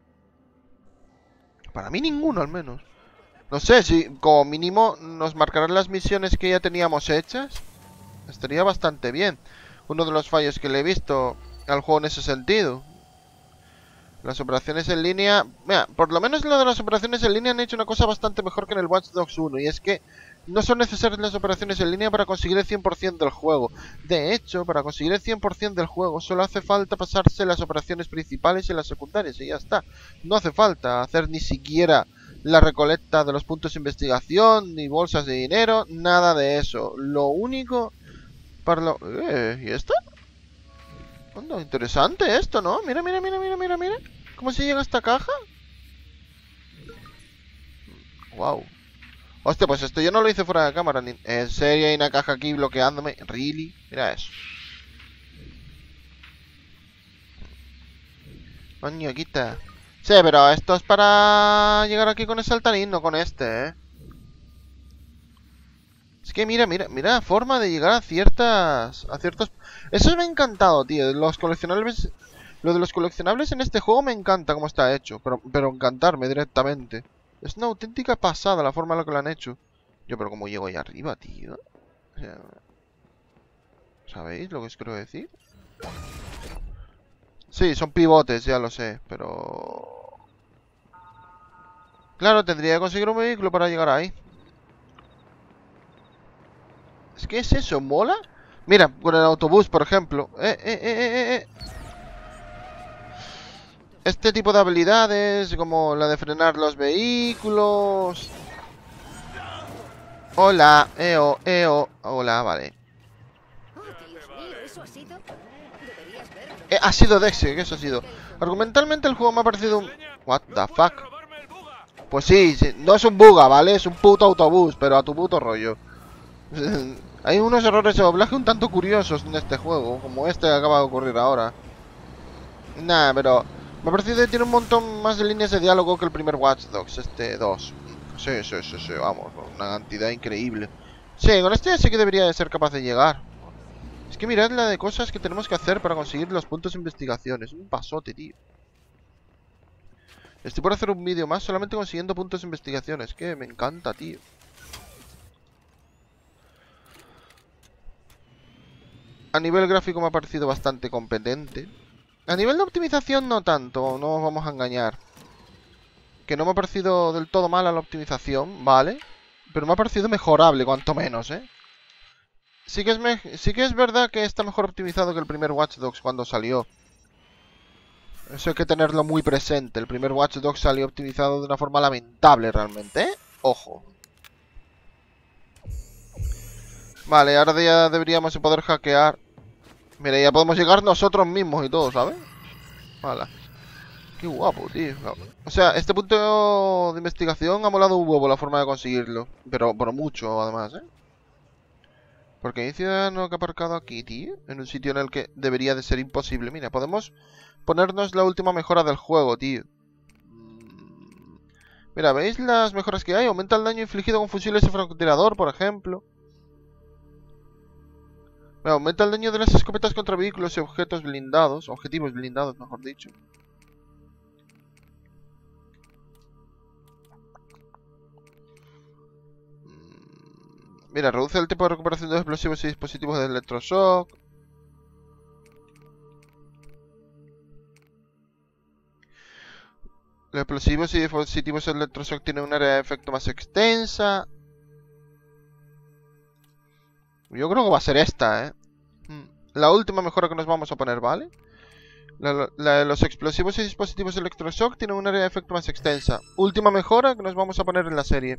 Speaker 1: Para mí ninguno, al menos. No sé, si como mínimo nos marcarán las misiones que ya teníamos hechas. Estaría bastante bien. Uno de los fallos que le he visto al juego en ese sentido. Las operaciones en línea... Mira, por lo menos lo de las operaciones en línea han hecho una cosa bastante mejor que en el Watch Dogs 1. Y es que no son necesarias las operaciones en línea para conseguir el 100% del juego. De hecho, para conseguir el 100% del juego solo hace falta pasarse las operaciones principales y las secundarias. Y ya está. No hace falta hacer ni siquiera la recolecta de los puntos de investigación, ni bolsas de dinero, nada de eso. Lo único... para lo... ¿Y esto? Anda, interesante esto, ¿no? Mira, mira, mira, mira, mira, mira. ¿Cómo se llega a esta caja? Wow. Hostia, pues esto yo no lo hice fuera de cámara. En serio, hay una caja aquí bloqueándome. ¿Really? Mira eso. Coño, quita. Sí, pero esto es para llegar aquí con el saltarín, no con este, ¿eh? Es que mira, mira, mira, forma de llegar a ciertos... Eso me ha encantado, tío. Los coleccionables... Lo de los coleccionables en este juego me encanta cómo está hecho. Pero encantarme directamente. Es una auténtica pasada la forma en la que lo han hecho. Yo, pero ¿cómo llego ahí arriba, tío? O sea, ¿sabéis lo que os quiero decir? Sí, son pivotes, ya lo sé, pero... Claro, tendría que conseguir un vehículo para llegar ahí. Es que es eso, ¿mola? Mira, con el autobús, por ejemplo. Este tipo de habilidades, como la de frenar los vehículos. Hola, hola, vale.
Speaker 4: Oh, Dios mío, ¿eso ha sido? Deberías verlo.
Speaker 1: Ha sido Dexy, ¿qué eso ha sido? Argumentalmente el juego me ha parecido un... What the fuck? Pues sí, no es un buga, ¿vale? Es un puto autobús, pero a tu puto rollo. Hay unos errores de doblaje un tanto curiosos en este juego, como este que acaba de ocurrir ahora. Nah, pero me ha parecido que tiene un montón más de líneas de diálogo que el primer Watch Dogs, este 2. Sí, vamos, una cantidad increíble. Sí, con este sí que debería de ser capaz de llegar. Es que mirad la de cosas que tenemos que hacer para conseguir los puntos de investigación. Es un pasote, tío. Estoy por hacer un vídeo más solamente consiguiendo puntos de investigación. Es que me encanta, tío. A nivel gráfico me ha parecido bastante competente. A nivel de optimización no tanto, no nos vamos a engañar. Que no me ha parecido del todo mala la optimización, ¿vale? Pero me ha parecido mejorable, cuanto menos, ¿eh? Sí que es verdad que está mejor optimizado que el primer Watch Dogs cuando salió. Eso hay que tenerlo muy presente. El primer Watch Dogs salió optimizado de una forma lamentable realmente, ¿eh? Ojo. Vale, ahora ya deberíamos poder hackear. Mira, ya podemos llegar nosotros mismos y todo, ¿sabes? Vale. Qué guapo, tío. O sea, este punto de investigación ha molado un huevo la forma de conseguirlo. Pero por mucho, además, ¿eh? Porque hay un ciudadano que ha aparcado aquí, tío. En un sitio en el que debería de ser imposible. Mira, podemos ponernos la última mejora del juego, tío. Mira, ¿veis las mejoras que hay? Aumenta el daño infligido con fusiles de francotirador, por ejemplo. Mira, aumenta el daño de las escopetas contra vehículos y objetos blindados. Objetivos blindados, mejor dicho. Mira, reduce el tiempo de recuperación de explosivos y dispositivos de electroshock. Los explosivos y dispositivos de electroshock tienen un área de efecto más extensa. Yo creo que va a ser esta, ¿eh? La última mejora que nos vamos a poner, ¿vale? Los explosivos y dispositivos de electroshock tienen un área de efecto más extensa. Última mejora que nos vamos a poner en la serie.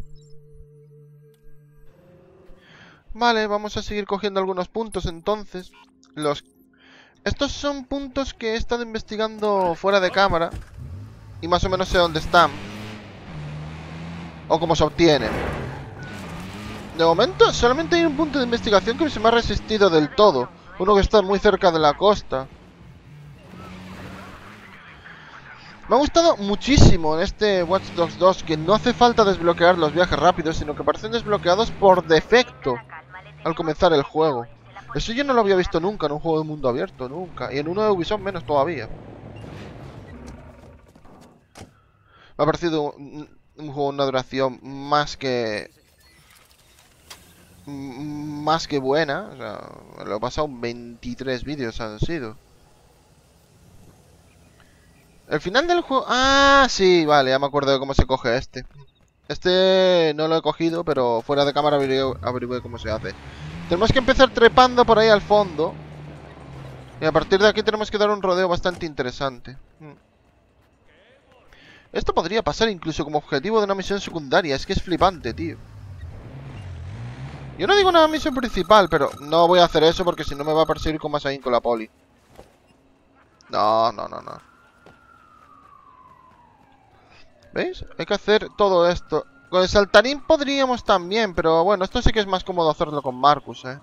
Speaker 1: Vale, vamos a seguir cogiendo algunos puntos entonces. Estos son puntos que he estado investigando fuera de cámara. Y más o menos sé dónde están. O cómo se obtienen. De momento solamente hay un punto de investigación que se me ha resistido del todo. Uno que está muy cerca de la costa. Me ha gustado muchísimo en este Watch Dogs 2 que no hace falta desbloquear los viajes rápidos, sino que parecen desbloqueados por defecto al comenzar el juego. Eso yo no lo había visto nunca en un juego de mundo abierto, nunca. Y en uno de Ubisoft menos todavía. Me ha parecido un juego, una duración más que buena. O sea, lo he pasado 23 vídeos han sido. El final del juego... Ah, sí, vale, ya me acuerdo de cómo se coge este. Este no lo he cogido, pero fuera de cámara averigué cómo se hace. Tenemos que empezar trepando por ahí al fondo. Y a partir de aquí tenemos que dar un rodeo bastante interesante. Esto podría pasar incluso como objetivo de una misión secundaria. Es que es flipante, tío. Yo no digo una misión principal, pero no voy a hacer eso porque si no me va a perseguir con más ahínco la poli. No. ¿Veis? Hay que hacer todo esto. Con el saltarín podríamos también, pero bueno, esto sí que es más cómodo hacerlo con Marcus, ¿eh?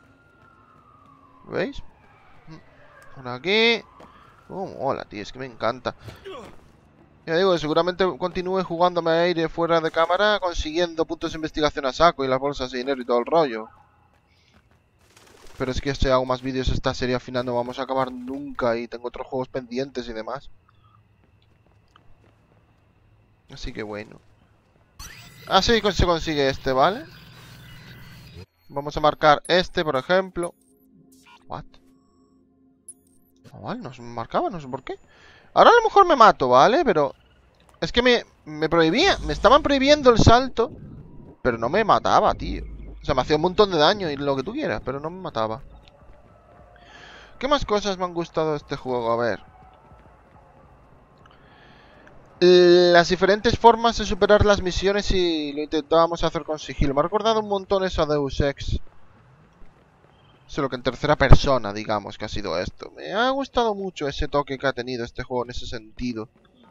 Speaker 1: ¿Veis? Por aquí. Hola, tío, es que me encanta. Ya digo, seguramente continúe jugándome a aire fuera de cámara, consiguiendo puntos de investigación a saco y las bolsas de dinero y todo el rollo. Pero es que si hago más vídeos esta serie al final no vamos a acabar nunca y tengo otros juegos pendientes y demás. Así que bueno. Así se consigue este, ¿vale? Vamos a marcar este, por ejemplo. What? Vale, nos marcaba, no sé por qué. Ahora a lo mejor me mato, ¿vale? Pero Es que me prohibía, me estaban prohibiendo el salto, pero no me mataba, tío. O sea, me hacía un montón de daño y lo que tú quieras, pero no me mataba. ¿Qué más cosas me han gustado de este juego? A ver. Las diferentes formas de superar las misiones si lo intentábamos hacer con sigilo. Me ha recordado un montón eso a Deus Ex. Solo que en tercera persona, digamos, que ha sido esto. Me ha gustado mucho ese toque que ha tenido este juego en ese sentido.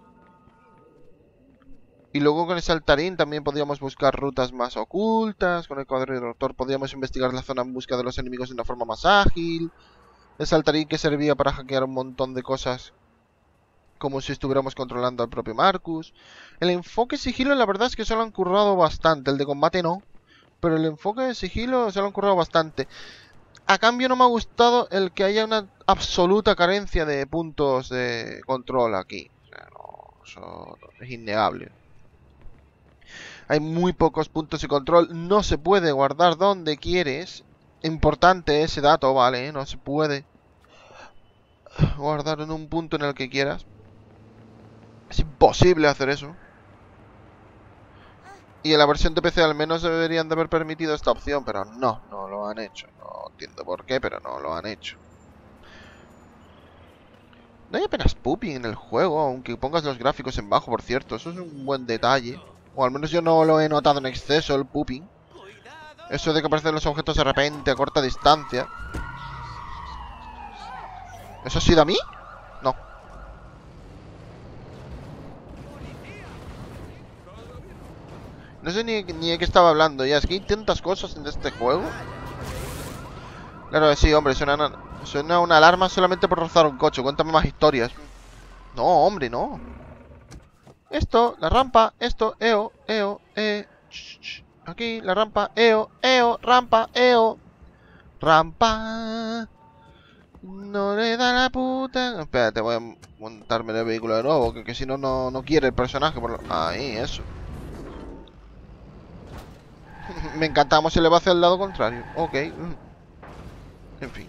Speaker 1: Y luego con el saltarín también podíamos buscar rutas más ocultas. Con el cuadriloctor podíamos investigar la zona en busca de los enemigos de una forma más ágil. El saltarín que servía para hackear un montón de cosas, como si estuviéramos controlando al propio Marcus. El enfoque sigilo la verdad es que se lo han currado bastante. El de combate no, pero el enfoque de sigilo se lo han currado bastante. A cambio no me ha gustado el que haya una absoluta carencia de puntos de control aquí. O sea, no, eso es innegable. Hay muy pocos puntos de control. No se puede guardar donde quieres. Importante ese dato, ¿vale? No se puede guardar en un punto en el que quieras. Es imposible hacer eso. Y en la versión de PC al menos deberían de haber permitido esta opción, pero no lo han hecho. No entiendo por qué, pero no lo han hecho. No hay apenas pooping en el juego, aunque pongas los gráficos en bajo, por cierto. Eso es un buen detalle. O al menos yo no lo he notado en exceso, el pooping. Eso de que aparecen los objetos de repente a corta distancia. ¿Eso ha sido a mí? No. No sé ni de qué estaba hablando ya. Es que hay tantas cosas en este juego. Claro, sí, hombre. Suena una alarma solamente por rozar un coche. Cuéntame más historias. No, hombre, no. Esto, la rampa, esto, aquí, la rampa, rampa, rampa. No le da la puta. Espérate, voy a montarme en el vehículo de nuevo, que si no, no quiere el personaje. Ahí, eso. Me encantamos si le va hacia el lado contrario. Ok. En fin.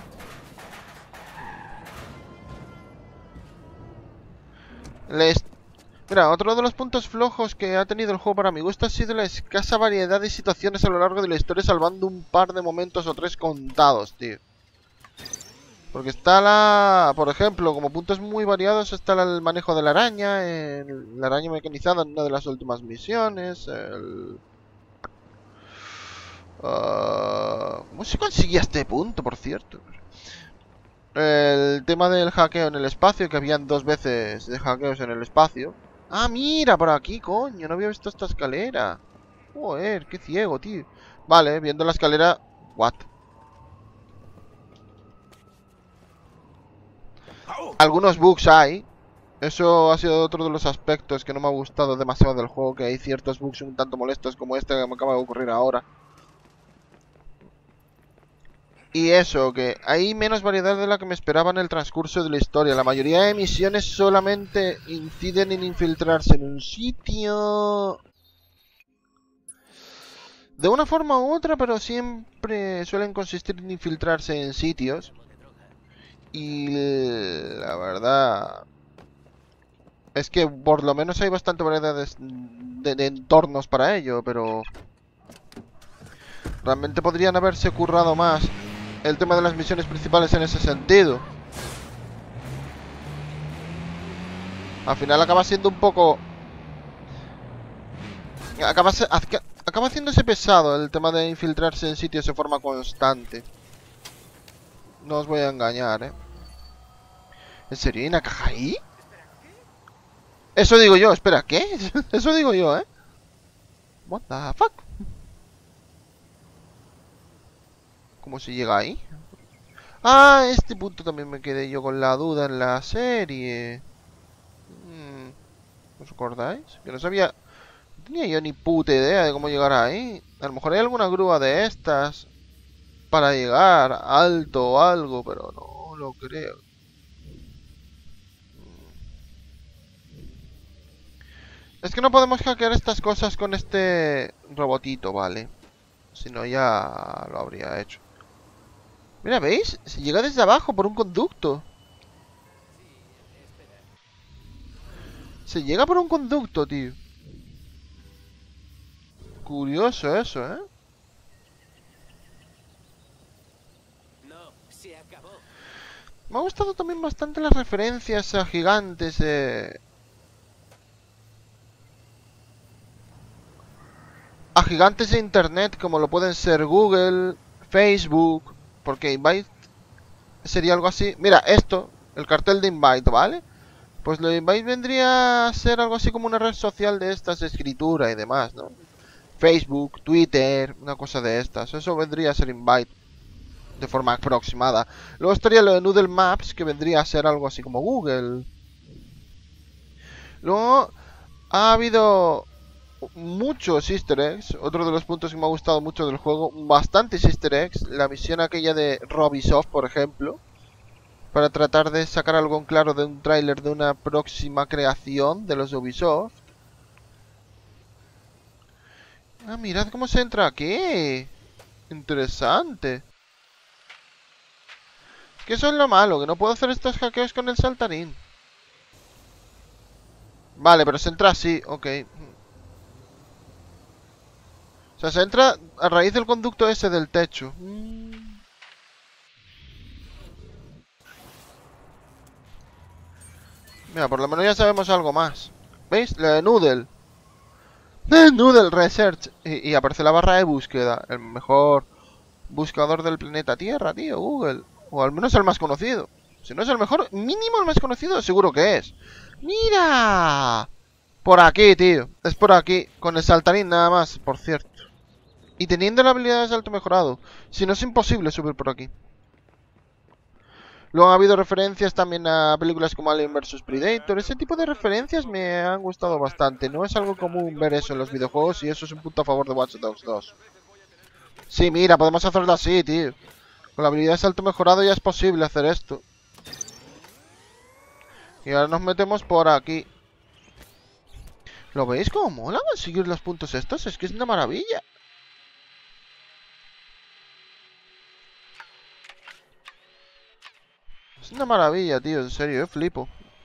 Speaker 1: Mira, otro de los puntos flojos que ha tenido el juego para mi gusto ha sido la escasa variedad de situaciones a lo largo de la historia, salvando un par de momentos o tres contados, tío. Porque está por ejemplo, como puntos muy variados, está el manejo de la araña, la araña mecanizada en una de las últimas misiones, ¿cómo se conseguía este punto, por cierto? El tema del hackeo en el espacio, que habían 2 veces de hackeos en el espacio. Ah, mira, por aquí, coño, no había visto esta escalera. Joder, qué ciego, tío. Vale, viendo la escalera. What? Algunos bugs hay. Eso ha sido otro de los aspectos que no me ha gustado demasiado del juego, que hay ciertos bugs un tanto molestos como este que me acaba de ocurrir ahora. Y eso, que hay menos variedad de la que me esperaba en el transcurso de la historia. La mayoría de misiones solamente inciden en infiltrarse en un sitio de una forma u otra, pero siempre suelen consistir en infiltrarse en sitios. Y la verdad es que por lo menos hay bastante variedad de entornos para ello, pero realmente podrían haberse currado más el tema de las misiones principales en ese sentido. Al final acaba siendo un poco... Acaba haciéndose pesado el tema de infiltrarse en sitios de forma constante. No os voy a engañar, ¿eh? ¿En serio hay una caja ahí? Eso digo yo, espera, ¿qué? Eso digo yo, ¿eh? What the fuck? ¿Cómo se llega ahí? Ah, este punto también me quedé yo con la duda en la serie. ¿Os acordáis? Que no sabía... No tenía yo ni puta idea de cómo llegar ahí. A lo mejor hay alguna grúa de estas para llegar alto o algo, pero no lo creo. Es que no podemos hackear estas cosas con este robotito, ¿vale? Si no ya lo habría hecho. Mira, ¿veis? Se llega desde abajo por un conducto. Se llega por un conducto, tío. Curioso eso, ¿eh?
Speaker 3: No, se acabó.
Speaker 1: Me ha gustado también bastante las referencias a gigantes, a gigantes de internet, como lo pueden ser Google, Facebook, porque Invite sería algo así. Mira, esto, el cartel de Invite, ¿vale? Pues lo de Invite vendría a ser algo así como una red social de estas de escritura y demás, ¿no? Facebook, Twitter, una cosa de estas. Eso vendría a ser Invite de forma aproximada. Luego estaría lo de Noodle Maps, que vendría a ser algo así como Google. Luego ha habido muchos easter eggs. Otro de los puntos que me ha gustado mucho del juego, bastantes easter eggs. La misión aquella de Robisoft, por ejemplo, para tratar de sacar algo en claro de un tráiler de una próxima creación de los Ubisoft. Ah, mirad cómo se entra aquí. Interesante. Que eso es lo malo, que no puedo hacer estos hackeos con el saltarín. Vale, pero se entra así, ok. O sea, se entra a raíz del conducto ese del techo. Mira, por lo menos ya sabemos algo más. ¿Veis? Lo de Noodle. Noodle Research. Y aparece la barra de búsqueda. El mejor buscador del planeta Tierra, tío, Google. O al menos el más conocido. Si no es el mejor, mínimo el más conocido, seguro que es. ¡Mira! Por aquí, tío. Es por aquí. Con el saltarín nada más, por cierto. Y teniendo la habilidad de salto mejorado. Si no, es imposible subir por aquí. Luego ha habido referencias también a películas como Alien vs Predator. Ese tipo de referencias me han gustado bastante. No es algo común ver eso en los videojuegos y eso es un punto a favor de Watch Dogs 2. Sí, mira, podemos hacerlo así, tío. Con la habilidad de salto mejorado ya es posible hacer esto. Y ahora nos metemos por aquí. ¿Lo veis cómo mola conseguir los puntos estos? Es que es una maravilla. Es una maravilla, tío, en serio, flipo.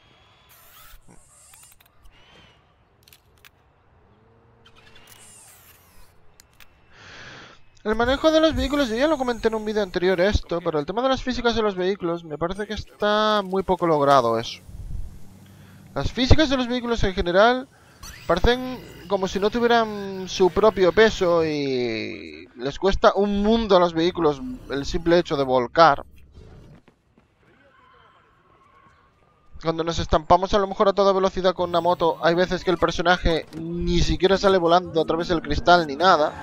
Speaker 1: El manejo de los vehículos, yo ya lo comenté en un vídeo anterior esto, pero el tema de las físicas de los vehículos me parece que está muy poco logrado eso. Las físicas de los vehículos en general parecen como si no tuvieran su propio peso y les cuesta un mundo a los vehículos el simple hecho de volcar. Cuando nos estampamos a lo mejor a toda velocidad con una moto, hay veces que el personaje ni siquiera sale volando a través del cristal ni nada.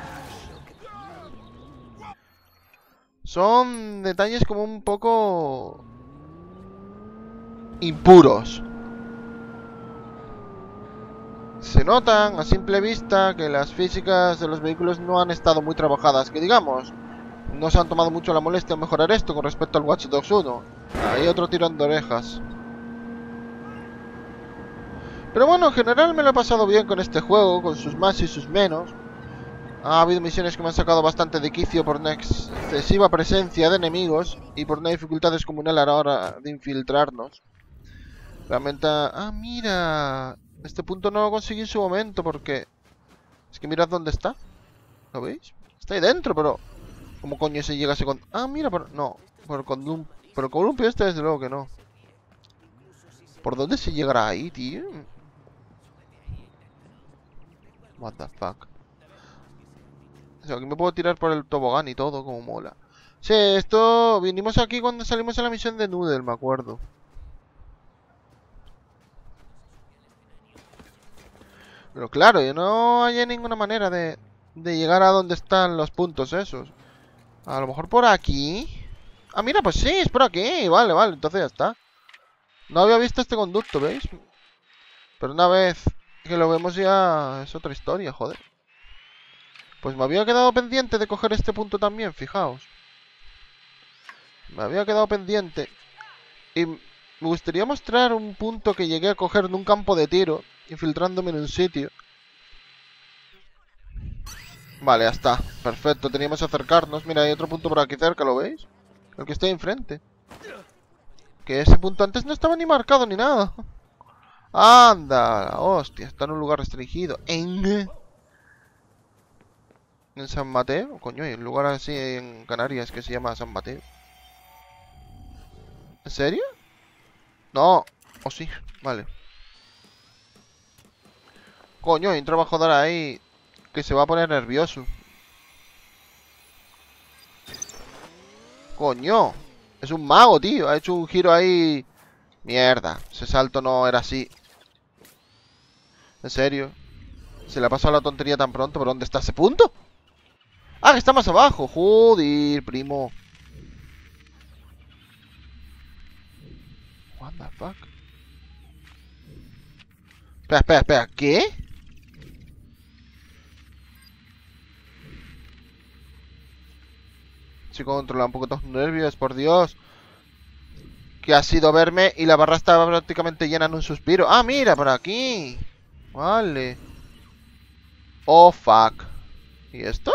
Speaker 1: Son detalles como un poco impuros. Se notan a simple vista que las físicas de los vehículos no han estado muy trabajadas, que digamos, no se han tomado mucho la molestia en mejorar esto con respecto al Watch Dogs 1. Hay otro tirón de orejas. Pero bueno, en general me lo he pasado bien con este juego, con sus más y sus menos. Ha habido misiones que me han sacado bastante de quicio por una excesiva presencia de enemigos y por una dificultad descomunal a la hora de infiltrarnos. Realmente... Ah, mira... Este punto no lo conseguí en su momento porque... Es que mirad dónde está. ¿Lo veis? Está ahí dentro, pero... ¿Cómo coño se llega a ese con... Ah, mira, pero... No, por el columpio. Pero el columpio este desde luego que no. ¿Por dónde se llegará ahí, tío? What the fuck. O sea, aquí me puedo tirar por el tobogán y todo, como mola. Sí, esto... Vinimos aquí cuando salimos a la misión de Noodle, me acuerdo. Pero claro, yo no hay ninguna manera de llegar a donde están los puntos esos. A lo mejor por aquí. Ah, mira, pues sí, es por aquí. Vale, vale, entonces ya está. No había visto este conducto, ¿veis? Pero una vez que lo vemos ya es otra historia, joder. Pues me había quedado pendiente de coger este punto también, fijaos. Me había quedado pendiente. Y me gustaría mostrar un punto que llegué a coger en un campo de tiro, infiltrándome en un sitio. Vale, ya está. Perfecto, teníamos que acercarnos. Mira, hay otro punto por aquí cerca, ¿lo veis? El que está ahí enfrente. Que ese punto antes no estaba ni marcado ni nada. ¡Anda! Hostia, está en un lugar restringido. ¿En San Mateo? Coño, hay un lugar así en Canarias que se llama San Mateo. ¿En serio? No. O sí, vale. Coño, hay un trabajador ahí que se va a poner nervioso. Coño. Es un mago, tío. Ha hecho un giro ahí. Mierda. Ese salto no era así. ¿En serio? ¿Se le ha pasado la tontería tan pronto? ¿Por dónde está ese punto? Ah, que está más abajo. Joder, primo. What the fuck? Espera, espera, espera. ¿Qué? Se controla un poco los nervios, por Dios. Que ha sido verme y la barra estaba prácticamente llena en un suspiro. Ah, mira, por aquí. Vale. Oh, fuck. ¿Y esto?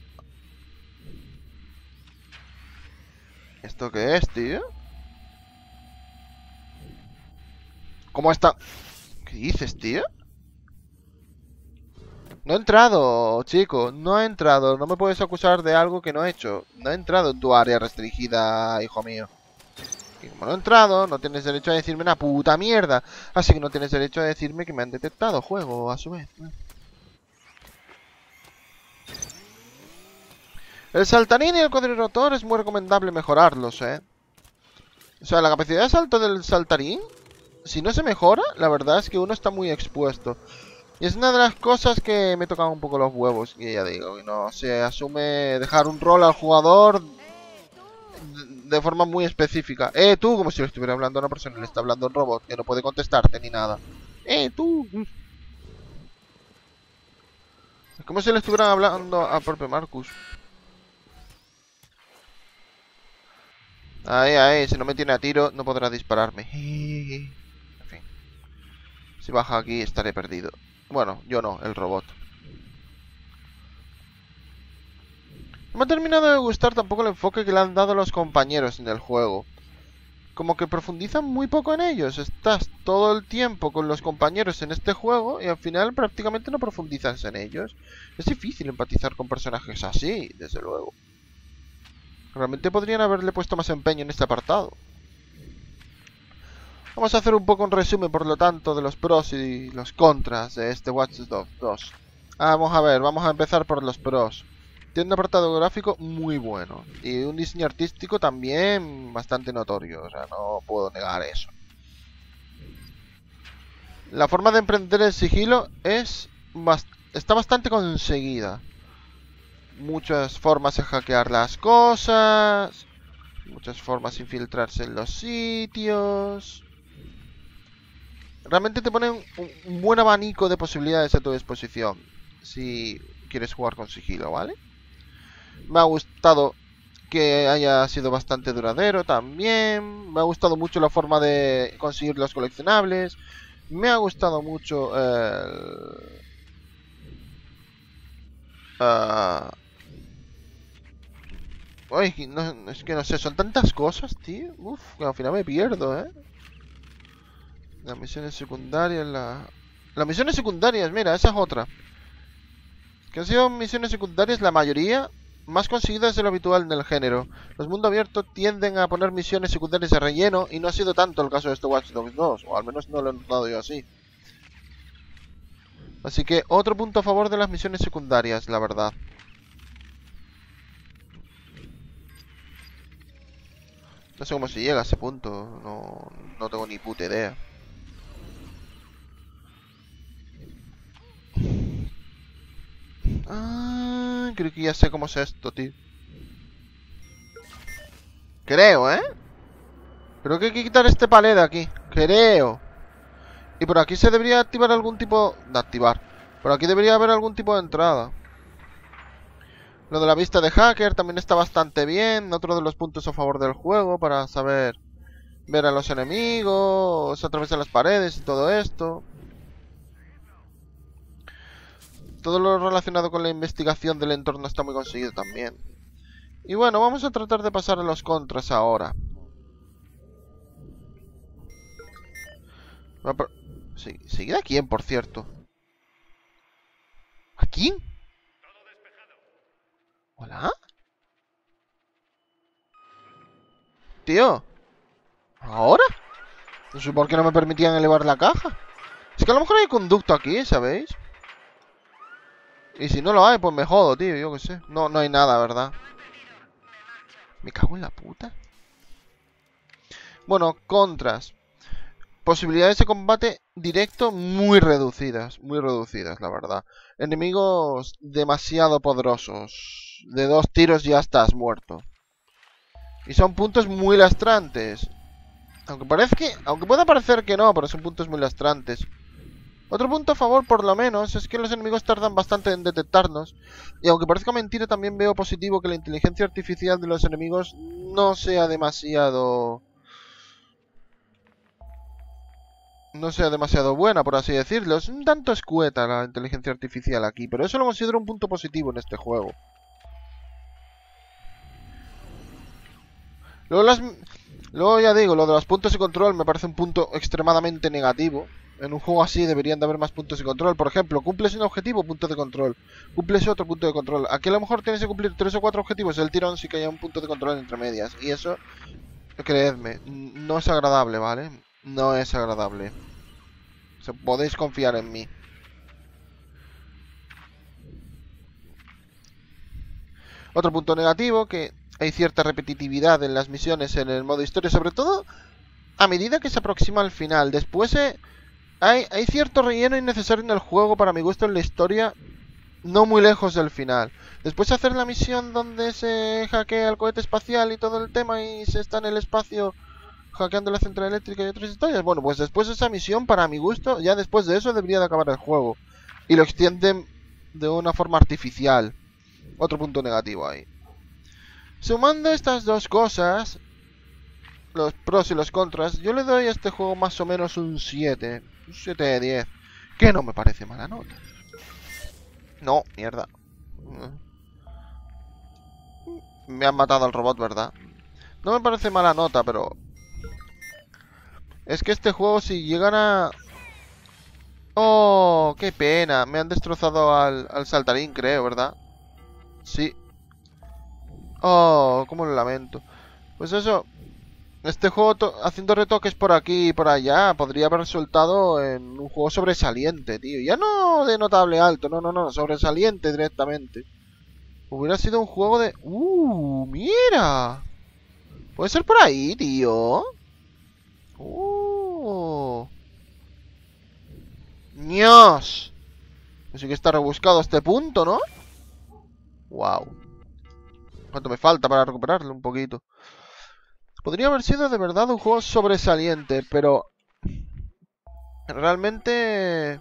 Speaker 1: ¿Esto qué es, tío? ¿Cómo está? ¿Qué dices, tío? No he entrado, chico. No he entrado. No me puedes acusar de algo que no he hecho. No he entrado en tu área restringida, hijo mío. Y como no he entrado, no tienes derecho a decirme una puta mierda. Así que no tienes derecho a decirme que me han detectado, juego, a su vez. El saltarín y el cuadrirotor es muy recomendable mejorarlos, O sea, la capacidad de salto del saltarín, si no se mejora, la verdad es que uno está muy expuesto. Y es una de las cosas que me tocan un poco los huevos. Y ya digo, no se asume dejar un rol al jugador de forma muy específica. Tú, como si le estuviera hablando a una persona, le está hablando a un robot que no puede contestarte ni nada. Tú. Es como si le estuvieran hablando al propio Marcus. Ahí, si no me tiene a tiro, no podrá dispararme. En fin. Si baja aquí, estaré perdido. Bueno, yo no, el robot. No me ha terminado de gustar tampoco el enfoque que le han dado los compañeros en el juego. Como que profundizan muy poco en ellos. Estás todo el tiempo con los compañeros en este juego y al final prácticamente no profundizas en ellos. Es difícil empatizar con personajes así, desde luego. Realmente podrían haberle puesto más empeño en este apartado. Vamos a hacer un poco un resumen, por lo tanto, de los pros y los contras de este Watch Dogs 2. Vamos a ver, vamos a empezar por los pros. Tiene un apartado gráfico muy bueno y un diseño artístico también bastante notorio, o sea, no puedo negar eso. La forma de emprender el sigilo está bastante conseguida. Muchas formas de hackear las cosas, muchas formas de infiltrarse en los sitios. Realmente te ponen un buen abanico de posibilidades a tu disposición si quieres jugar con sigilo, ¿vale? Me ha gustado que haya sido bastante duradero también. Me ha gustado mucho la forma de conseguir los coleccionables. Me ha gustado mucho Uy, no, es que no sé, son tantas cosas, tío. Uf, que al final me pierdo, Las misiones secundarias, Las misiones secundarias, mira, esa es otra. Que han sido misiones secundarias la mayoría más conseguidas de lo habitual en el género. Los mundos abiertos tienden a poner misiones secundarias de relleno y no ha sido tanto el caso de este Watch Dogs 2, o al menos no lo he notado yo así. Así que otro punto a favor de las misiones secundarias, la verdad. No sé cómo se llega a ese punto, no tengo ni puta idea. Ah, creo que ya sé cómo es esto, tío. Creo, Creo que hay que quitar este palé de aquí. Creo. Y por aquí se debería activar algún tipo... de activar. Por aquí debería haber algún tipo de entrada. Lo de la vista de hacker también está bastante bien. Otro de los puntos a favor del juego para saber ver a los enemigos a través de las paredes y todo esto. Todo lo relacionado con la investigación del entorno está muy conseguido también. Y bueno, vamos a tratar de pasar a los contras ahora. ¿Seguida a quién, por cierto? ¿A quién? ¿Hola? Tío. ¿Ahora? No sé por qué no me permitían elevar la caja. Es que a lo mejor hay conducto aquí, ¿sabéis? Y si no lo hay, pues me jodo, tío, yo qué sé. No, no hay nada, ¿verdad? Me cago en la puta. Bueno, contras. Posibilidades de combate directo muy reducidas, la verdad. Enemigos demasiado poderosos. De 2 tiros ya estás muerto. Y son puntos muy lastrantes. Aunque pueda parecer que no, pero son puntos muy lastrantes. Otro punto a favor, por lo menos, es que los enemigos tardan bastante en detectarnos. Y aunque parezca mentira, también veo positivo que la inteligencia artificial de los enemigos no sea demasiado... no sea demasiado buena, por así decirlo. Es un tanto escueta la inteligencia artificial aquí, pero eso lo considero un punto positivo en este juego. Luego ya digo, lo de los puntos de control me parece un punto extremadamente negativo. En un juego así deberían de haber más puntos de control. Por ejemplo, cumples un objetivo, punto de control. Cumples otro, punto de control. Aquí a lo mejor tienes que cumplir 3 o 4 objetivos. El tirón sí que hay un punto de control entre medias. Y eso, creedme, no es agradable, ¿vale? No es agradable. O sea, podéis confiar en mí. Otro punto negativo, que hay cierta repetitividad en las misiones en el modo historia. Sobre todo a medida que se aproxima al final. Después hay cierto relleno innecesario en el juego, para mi gusto, en la historia, no muy lejos del final. Después de hacer la misión donde se hackea el cohete espacial y todo el tema y se está en el espacio hackeando la central eléctrica y otras historias, bueno, pues después de esa misión, para mi gusto, ya después de eso debería de acabar el juego. Y lo extienden de una forma artificial. Otro punto negativo ahí. Sumando estas dos cosas, los pros y los contras, yo le doy a este juego más o menos un 7. Un 7 de 10. Que no me parece mala nota. No, mierda. Me han matado al robot, ¿verdad? No me parece mala nota, pero... es que este juego, si llegan a... oh, qué pena. Me han destrozado al saltarín, creo, ¿verdad? Sí. Oh, cómo lo lamento. Pues eso... este juego, haciendo retoques por aquí y por allá, podría haber resultado en un juego sobresaliente, tío. Ya no de notable alto, no, sobresaliente directamente. Hubiera sido un juego de... mira. Puede ser por ahí, tío. ¡Dios! Así que está rebuscado este punto, ¿no? Wow. ¿Cuánto me falta para recuperarlo un poquito? Podría haber sido de verdad un juego sobresaliente, pero... realmente...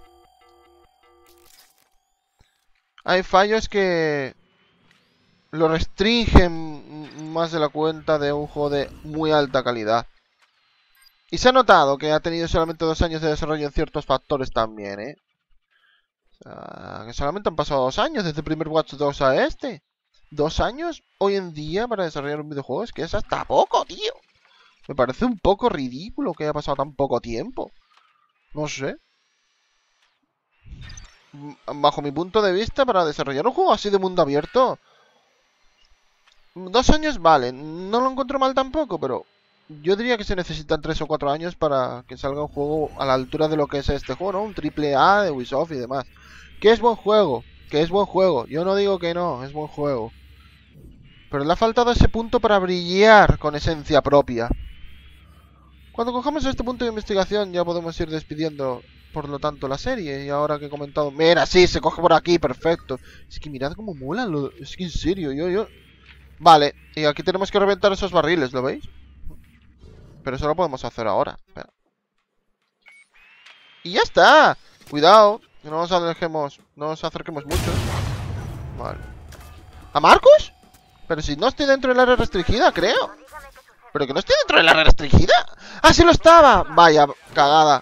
Speaker 1: hay fallos que... lo restringen más de la cuenta de un juego de muy alta calidad. Y se ha notado que ha tenido solamente 2 años de desarrollo en ciertos factores también, ¿eh? O sea, que solamente han pasado 2 años desde el primer Watch 2 a este. 2 años hoy en día para desarrollar un videojuego, es que es hasta poco, tío. Me parece un poco ridículo que haya pasado tan poco tiempo. No sé. Bajo mi punto de vista, para desarrollar un juego así de mundo abierto, 2 años vale. No lo encuentro mal tampoco, pero yo diría que se necesitan 3 o 4 años para que salga un juego a la altura de lo que es este juego, ¿no? Un triple A de Ubisoft y demás. Que es buen juego, que es buen juego. Yo no digo que no, es buen juego. Pero le ha faltado ese punto para brillar con esencia propia. Cuando cojamos este punto de investigación ya podemos ir despidiendo, por lo tanto, la serie. Y ahora que he comentado... mira, sí, se coge por aquí, perfecto. Es que mirad cómo mola, es que en serio, yo... vale, y aquí tenemos que reventar esos barriles, ¿lo veis? Pero eso lo podemos hacer ahora. Espera. ¡Y ya está! Cuidado, que no nos acerquemos mucho. Vale. ¿A Marcus? Pero si no estoy dentro del área restringida, creo. ¿Pero que no estoy dentro del área restringida? ¡Ah, sí lo estaba! Vaya, cagada.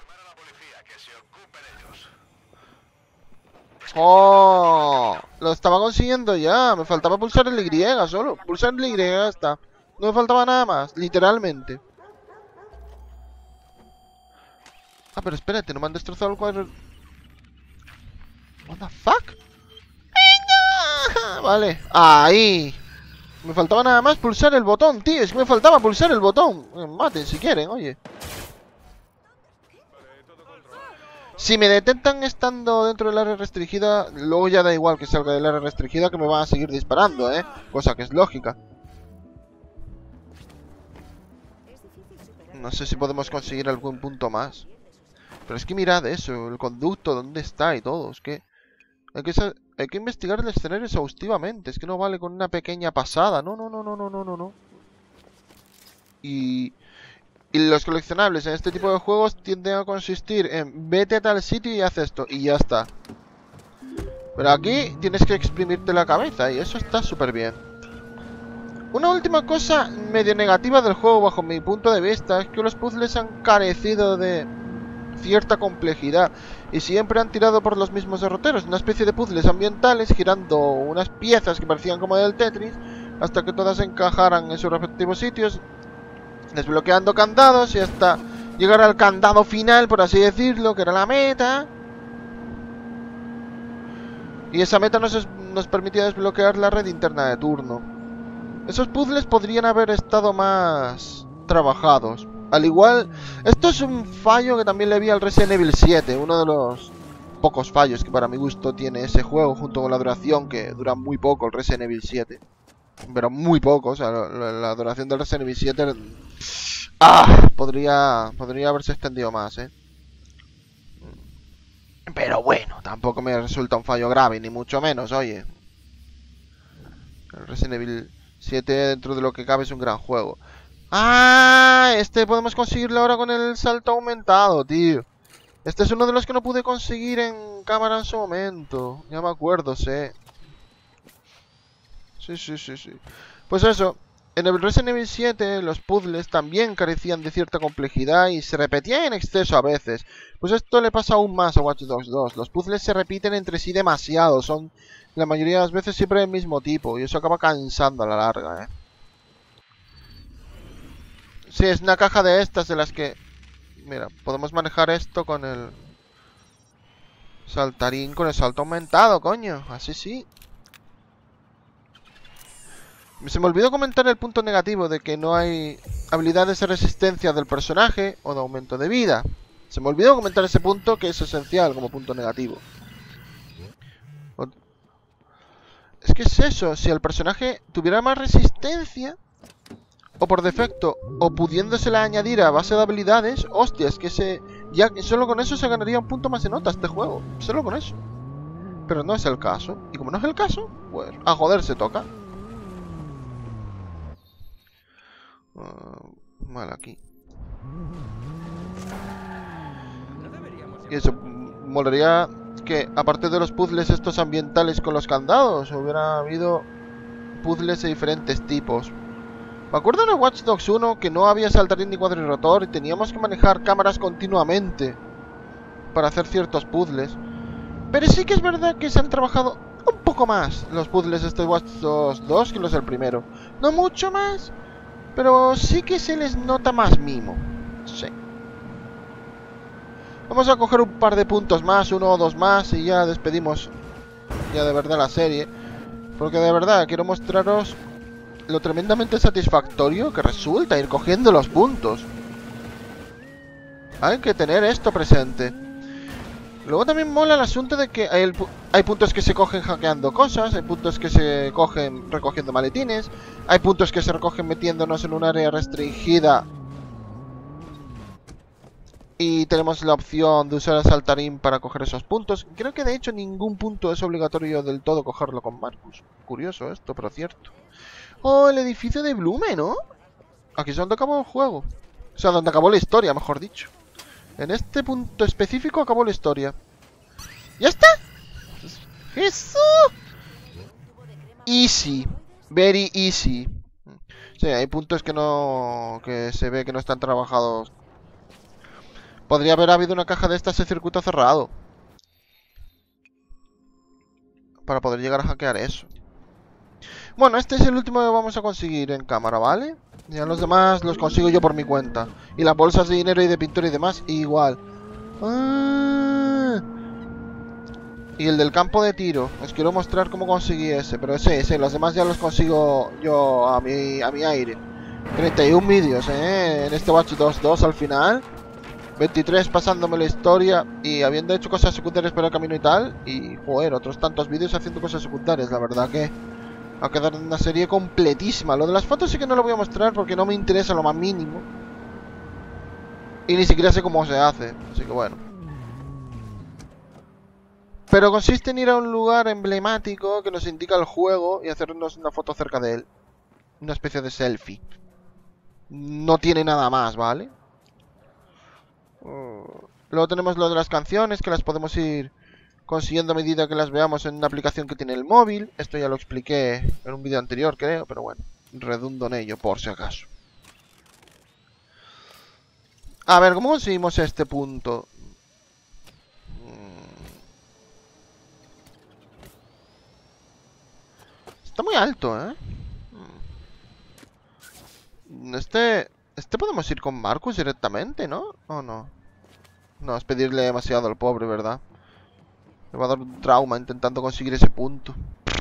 Speaker 1: ¡Oh! Lo estaba consiguiendo ya. Me faltaba pulsar el Y solo. Pulsar el Y ya está. No me faltaba nada más, literalmente. Ah, pero espérate, no me han destrozado el cuadro. What the fuck? ¡Venga! Vale, ahí. Me faltaba nada más pulsar el botón, tío. Es que me faltaba pulsar el botón. Maten si quieren, oye. Si me detectan estando dentro del área restringida, luego ya da igual que salga del área restringida, que me van a seguir disparando, cosa que es lógica. No sé si podemos conseguir algún punto más. Pero es que mirad eso, el conducto, dónde está y todo. Es que hay que investigar el escenario exhaustivamente. Es que no vale con una pequeña pasada. No, no, no, no, no, no, no, no. Y los coleccionables en este tipo de juegos tienden a consistir en vete a tal sitio y haz esto. Y ya está. Pero aquí tienes que exprimirte la cabeza y eso está súper bien. Una última cosa medio negativa del juego bajo mi punto de vista es que los puzzles han carecido de cierta complejidad y siempre han tirado por los mismos derroteros, una especie de puzzles ambientales girando unas piezas que parecían como del Tetris hasta que todas encajaran en sus respectivos sitios, desbloqueando candados y hasta llegar al candado final, por así decirlo, que era la meta. Y esa meta nos permitía desbloquear la red interna de turno. Esos puzzles podrían haber estado más trabajados. Al igual, esto es un fallo que también le vi al Resident Evil 7, uno de los pocos fallos que para mi gusto tiene ese juego, junto con la duración, que dura muy poco el Resident Evil 7. Pero muy poco, o sea, la duración del Resident Evil 7... podría haberse extendido más, Pero bueno, tampoco me resulta un fallo grave, ni mucho menos, oye. El Resident Evil 7 dentro de lo que cabe es un gran juego. Este podemos conseguirlo ahora con el salto aumentado, tío. Este es uno de los que no pude conseguir en cámara en su momento. Ya me acuerdo, Sí. Pues eso, en el Resident Evil 7 los puzzles también carecían de cierta complejidad y se repetían en exceso a veces. Pues esto le pasa aún más a Watch Dogs 2. Los puzzles se repiten entre sí demasiado, son la mayoría de las veces siempre del mismo tipo y eso acaba cansando a la larga, Sí, es una caja de estas de las que... Mira, podemos manejar esto con el saltarín, con el salto aumentado, coño. Así sí. Se me olvidó comentar el punto negativo de que no hay habilidades de resistencia del personaje o de aumento de vida. Se me olvidó comentar ese punto que es esencial como punto negativo. Es que es eso, si el personaje tuviera más resistencia, o por defecto, o pudiéndosela añadir a base de habilidades, hostias, ya solo con eso se ganaría un punto más de nota este juego. Solo con eso. Pero no es el caso. Y como no es el caso, pues a joder se toca. Vale, aquí. Y eso, molaría que, aparte de los puzzles estos ambientales con los candados, hubiera habido puzzles de diferentes tipos. Me acuerdo en Watch Dogs 1 que no había saltarín ni cuadrirrotor y teníamos que manejar cámaras continuamente para hacer ciertos puzzles. Pero sí que es verdad que se han trabajado un poco más los puzzles de este Watch Dogs 2 que los del primero. No mucho más, pero sí que se les nota más mimo. Sí. Vamos a coger un par de puntos más, uno o dos más, y ya despedimos ya de verdad la serie. Porque de verdad quiero mostraros lo tremendamente satisfactorio que resulta ir cogiendo los puntos. Hay que tener esto presente. Luego también mola el asunto de que hay puntos que se cogen hackeando cosas, hay puntos que se cogen recogiendo maletines, hay puntos que se recogen metiéndonos en un área restringida y tenemos la opción de usar el saltarín para coger esos puntos. Creo que de hecho ningún punto es obligatorio del todo cogerlo con Marcus. Curioso esto, pero cierto. Oh, el edificio de Blume, ¿no? Aquí es donde acabó el juego. O sea, donde acabó la historia, mejor dicho. En este punto específico acabó la historia. ¿Ya está? ¡Eso! Easy. Very easy. Sí, hay puntos que se ve que no están trabajados. Podría haber habido una caja de estas de circuito cerrado para poder llegar a hackear eso. Bueno, este es el último que vamos a conseguir en cámara, ¿vale? Ya los demás los consigo yo por mi cuenta. Y las bolsas de dinero y de pintura y demás, igual. Ah. Y el del campo de tiro. Os quiero mostrar cómo conseguí ese. Pero sí, los demás ya los consigo yo a mi aire. 31 vídeos, en este Watch Dogs 2 al final. 23 pasándome la historia y habiendo hecho cosas secundarias por el camino y tal. Y, joder, otros tantos vídeos haciendo cosas secundarias. La verdad que va a quedar una serie completísima. Lo de las fotos sí que no lo voy a mostrar porque no me interesa lo más mínimo. Y ni siquiera sé cómo se hace. Así que bueno. Pero consiste en ir a un lugar emblemático que nos indica el juego y hacernos una foto cerca de él. Una especie de selfie. No tiene nada más, ¿vale? Luego tenemos lo de las canciones, que las podemos ir consiguiendo a medida que las veamos en una aplicación que tiene el móvil. Esto ya lo expliqué en un vídeo anterior, creo, pero bueno, redundo en ello por si acaso. A ver, ¿cómo conseguimos este punto? Está muy alto, ¿eh? Este podemos ir con Marcus directamente, ¿no? ¿O no? No, es pedirle demasiado al pobre, ¿verdad? Me va a dar un trauma intentando conseguir ese punto.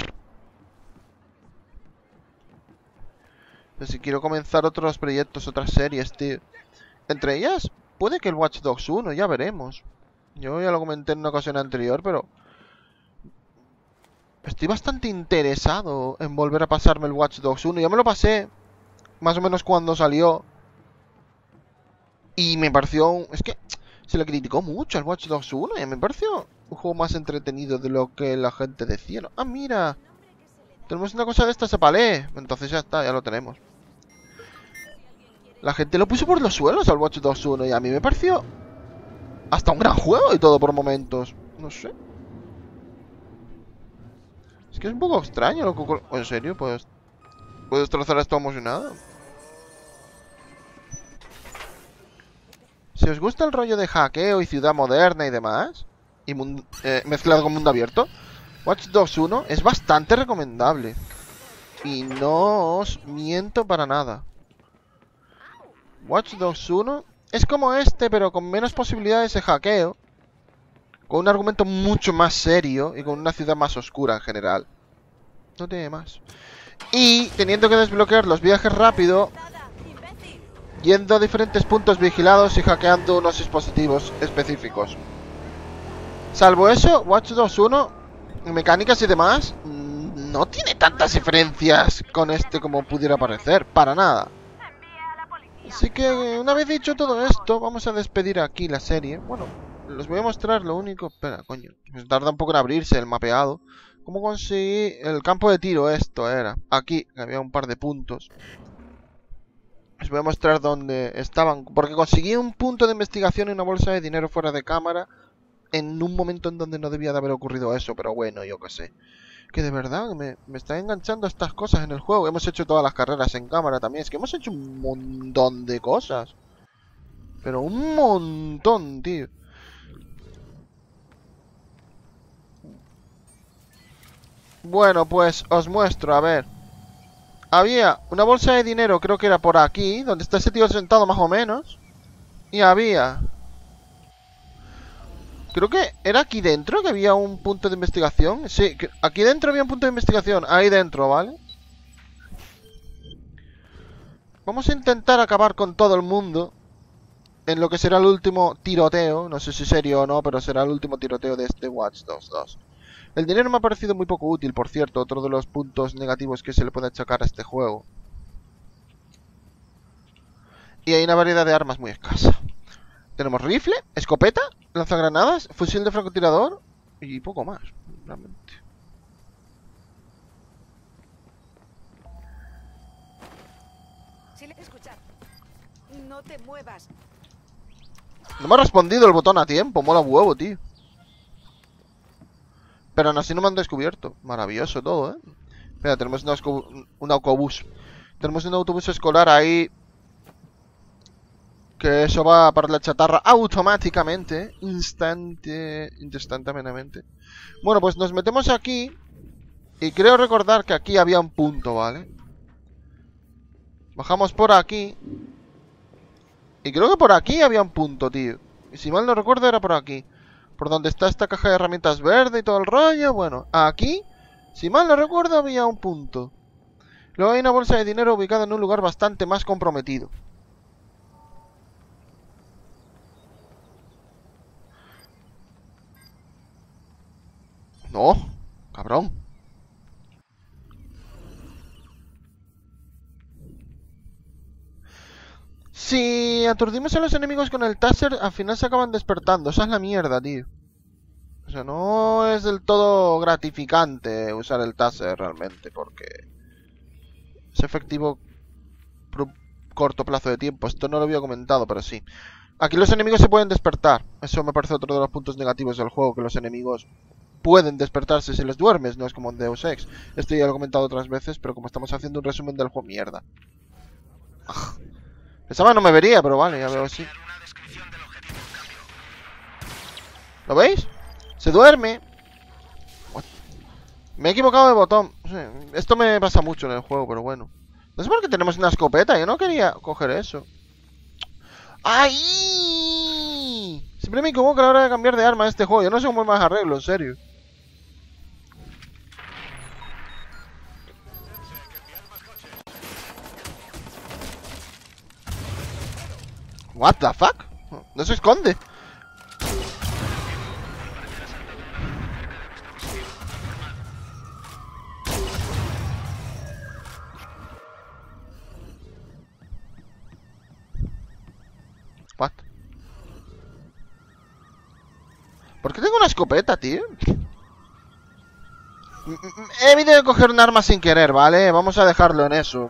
Speaker 1: Pero si quiero comenzar otros proyectos, otras series, tío. Entre ellas, puede que el Watch Dogs 1, ya veremos. Yo ya lo comenté en una ocasión anterior, pero estoy bastante interesado en volver a pasarme el Watch Dogs 1. Ya me lo pasé más o menos cuando salió. Y me pareció... Es que se le criticó mucho al Watch Dogs 1 y me pareció un juego más entretenido de lo que la gente decía, ¿no? Ah, mira. Tenemos una cosa de esta Sepalé. Entonces ya está, ya lo tenemos. La gente lo puso por los suelos al Watch Dogs 1 y a mí me pareció hasta un gran juego y todo por momentos. No sé. Es que es un poco extraño lo que... ¿En serio? ¿Puedes destrozar esto emocionado? Si os gusta el rollo de hackeo y ciudad moderna y demás, y mezclado con mundo abierto, Watch Dogs 1 es bastante recomendable. Y no os miento para nada. Watch Dogs 1 es como este, pero con menos posibilidades de hackeo, con un argumento mucho más serio y con una ciudad más oscura en general. No tiene más. Y teniendo que desbloquear los viajes rápido, yendo a diferentes puntos vigilados y hackeando unos dispositivos específicos. Salvo eso, Watch Dogs 1, mecánicas y demás, no tiene tantas diferencias con este como pudiera parecer, para nada. Así que una vez dicho todo esto, vamos a despedir aquí la serie. Bueno, les voy a mostrar lo único... Espera, coño, pues tarda un poco en abrirse el mapeado. ¿Cómo conseguí el campo de tiro? Esto era. Aquí, que había un par de puntos. Les voy a mostrar dónde estaban. Porque conseguí un punto de investigación y una bolsa de dinero fuera de cámara. En un momento en donde no debía de haber ocurrido eso. Pero bueno, yo qué sé. Que de verdad me están enganchando estas cosas en el juego. Hemos hecho todas las carreras en cámara también. Es que hemos hecho un montón de cosas. Pero un montón, tío. Bueno, pues os muestro, a ver. Había una bolsa de dinero, creo que era por aquí, donde está ese tío sentado más o menos. Y había... Creo que era aquí dentro que había un punto de investigación. Sí, aquí dentro había un punto de investigación. Ahí dentro, ¿vale? Vamos a intentar acabar con todo el mundo en lo que será el último tiroteo. No sé si serio o no, pero será el último tiroteo de este Watch Dogs 2. El dinero me ha parecido muy poco útil, por cierto. Otro de los puntos negativos que se le puede achacar a este juego. Y hay una variedad de armas muy escasa. Tenemos rifle, escopeta, lanzagranadas, fusil de francotirador y poco más, realmente.
Speaker 4: Escuchad. No te muevas.
Speaker 1: No me ha respondido el botón a tiempo, mola huevo, tío. Pero aún así no me han descubierto. Maravilloso todo, ¿eh? Mira, tenemos un autobús. Tenemos un autobús escolar ahí. Que eso va para la chatarra automáticamente. Instantáneamente. Bueno, pues nos metemos aquí. Y creo recordar que aquí había un punto, ¿vale? Bajamos por aquí. Y creo que por aquí había un punto, tío. Y si mal no recuerdo era por aquí. Por donde está esta caja de herramientas verde y todo el rollo. Bueno, aquí, si mal no recuerdo, había un punto. Luego hay una bolsa de dinero ubicada en un lugar bastante más comprometido. No, cabrón. Si aturdimos a los enemigos con el taser, al final se acaban despertando. Esa es la mierda, tío. O sea, no es del todo gratificante usar el taser realmente, porque es efectivo por un corto plazo de tiempo. Esto no lo había comentado, pero sí. Aquí los enemigos se pueden despertar. Eso me parece otro de los puntos negativos del juego, que los enemigos pueden despertarse si les duermes. No es como en Deus Ex. Esto ya lo he comentado otras veces, pero como estamos haciendo un resumen del juego, mierda. Pensaba no me vería, pero vale, ya veo así. ¿Lo veis? Se duerme. What? Me he equivocado de botón. Esto me pasa mucho en el juego, pero bueno. No sé por qué tenemos una escopeta. Yo no quería coger eso. ¡Ay! Siempre me equivoco a la hora de cambiar de arma en este juego. Yo no sé cómo más arreglo, en serio. What the fuck? No se esconde. What? ¿Por qué tengo una escopeta, tío? He debido coger un arma sin querer, ¿vale? Vamos a dejarlo en eso.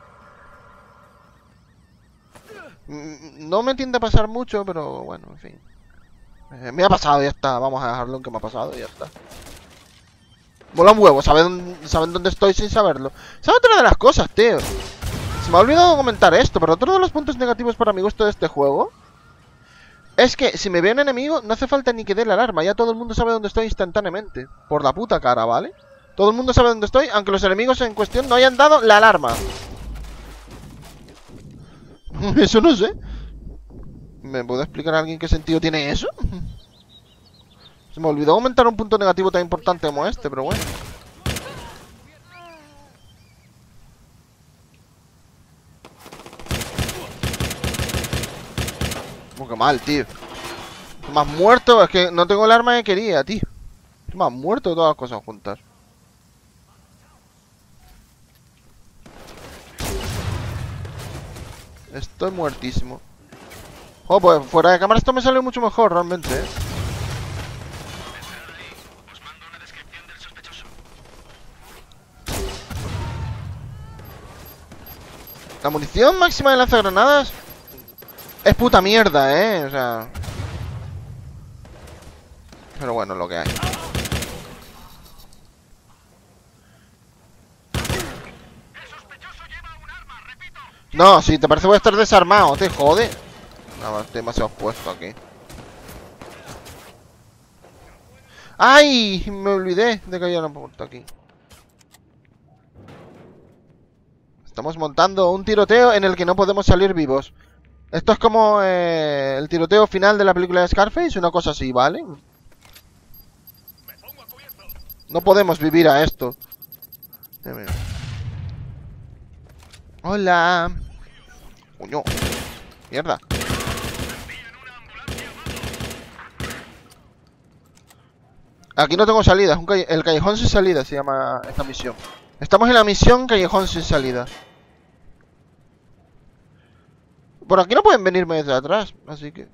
Speaker 1: No me tiende a pasar mucho, pero bueno, en fin. Me ha pasado, ya está. Vamos a dejarlo en que me ha pasado y ya está. Mola un huevo, saben dónde estoy sin saberlo. ¿Sabes otra de las cosas, tío? Se me ha olvidado comentar esto, pero otro de los puntos negativos para mi gusto de este juego es que si me ve un enemigo, no hace falta ni que dé la alarma. Ya todo el mundo sabe dónde estoy instantáneamente. Por la puta cara, ¿vale? Todo el mundo sabe dónde estoy, aunque los enemigos en cuestión no hayan dado la alarma. Eso no sé. ¿Me puede explicar a alguien qué sentido tiene eso? Se me olvidó comentar un punto negativo tan importante como este, pero bueno. Como que mal, tío. Me has muerto, es que no tengo el arma que quería, tío. Me has muerto de todas las cosas juntas. Estoy muertísimo. Oh, pues fuera de cámara esto me sale mucho mejor, realmente, ¿eh? La munición máxima de lanzagranadas es puta mierda, ¿eh? O sea... Pero bueno, lo que hay. No, si te parece voy a estar desarmado, te jode. No, estoy demasiado puesto aquí. ¡Ay! Me olvidé de que había una puerta aquí. Estamos montando un tiroteo en el que no podemos salir vivos. Esto es como el tiroteo final de la película de Scarface, una cosa así, ¿vale? No podemos vivir a esto. Hola. Coño. Mierda. Aquí no tengo salida, es el callejón sin salida se llama esta misión. Estamos en la misión callejón sin salida. Por aquí no pueden venirme desde atrás, así que...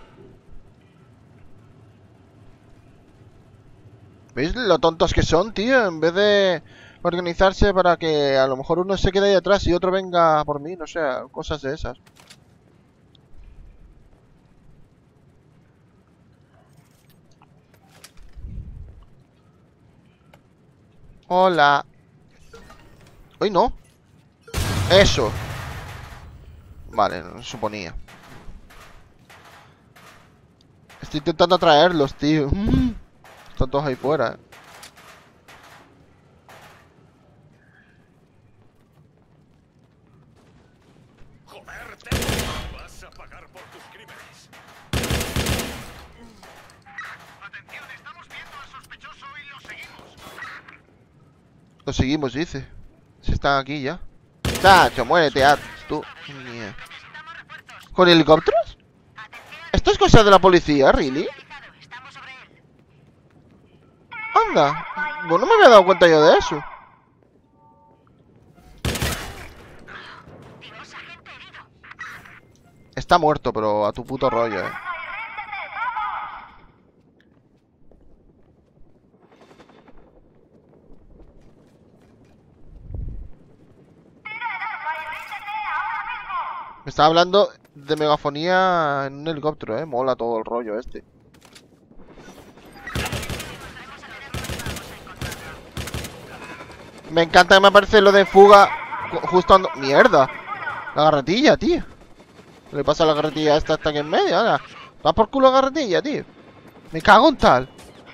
Speaker 1: ¿Veis lo tontos que son, tío? En vez de organizarse para que a lo mejor uno se quede ahí atrás y otro venga por mí, no sé, cosas de esas. Hola. Hoy no. Eso. Vale, no suponía. Estoy intentando atraerlos, tío. Están todos ahí fuera.
Speaker 2: Joder, vas a pagar por tus crímenes.
Speaker 1: Lo seguimos, dice. Si están aquí ya. Chacho, muérete, tú. Mía. ¿Con helicópteros? ¿Esto es cosa de la policía, really? Anda. Pues no me había dado cuenta yo de eso. Está muerto, pero a tu puto rollo, Me estaba hablando de megafonía en un helicóptero, mola todo el rollo este. Me encanta que me aparece lo de fuga justo ando... ¡Mierda! La garratilla, tío. ¿Qué le pasa a la garratilla esta hasta aquí en medio? Ahora, va por culo la garratilla, tío. Me cago en tal.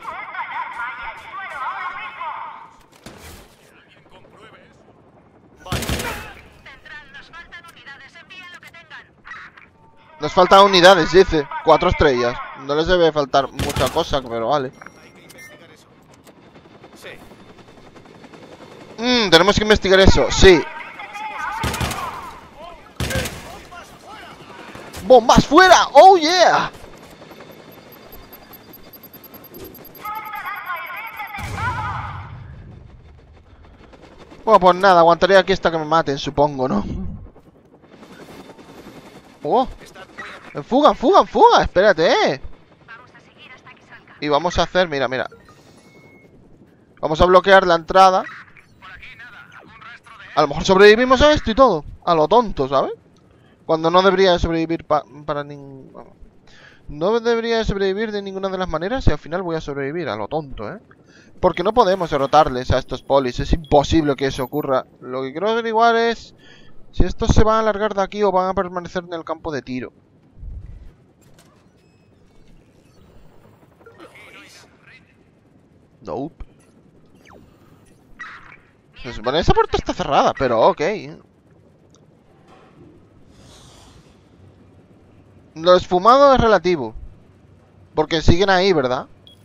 Speaker 1: Nos faltan unidades, dice. 4 estrellas. No les debe faltar mucha cosa, pero vale. Tenemos que investigar eso, sí. ¡Bombas fuera! ¡Oh, yeah! Bueno, pues nada, aguantaré aquí hasta que me maten, supongo, ¿no? ¡Oh! ¡Fuga, fuga, fuga! ¡Espérate, Y vamos a hacer, mira, mira. Vamos a bloquear la entrada. A lo mejor sobrevivimos a esto y todo. A lo tonto, ¿sabes? Cuando no debería sobrevivir para ningún... No debería sobrevivir de ninguna de las maneras y al final voy a sobrevivir a lo tonto, Porque no podemos derrotarles a estos polis. Es imposible que eso ocurra. Lo que quiero averiguar es si estos se van a alargar de aquí o van a permanecer en el campo de tiro. Nope. Se supone que esa puerta está cerrada, pero ok. Lo esfumado es relativo. Porque siguen ahí, ¿verdad?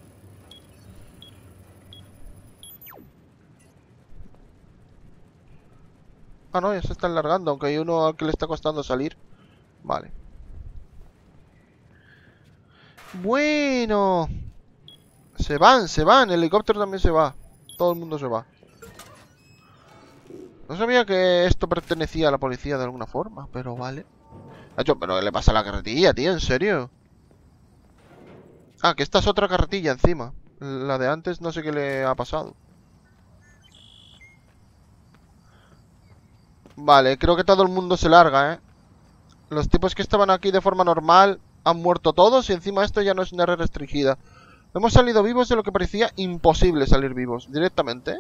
Speaker 1: Ah, no, ya se están largando, aunque hay uno al que le está costando salir. Vale. Bueno. Se van. El helicóptero también se va. Todo el mundo se va. No sabía que esto pertenecía a la policía de alguna forma, pero vale. Pero ¿qué le pasa a la carretilla, tío? ¿En serio? Ah, que esta es otra carretilla encima. La de antes no sé qué le ha pasado. Vale, creo que todo el mundo se larga, Los tipos que estaban aquí de forma normal han muerto todos y encima esto ya no es una área restringida. Hemos salido vivos de lo que parecía imposible salir vivos directamente.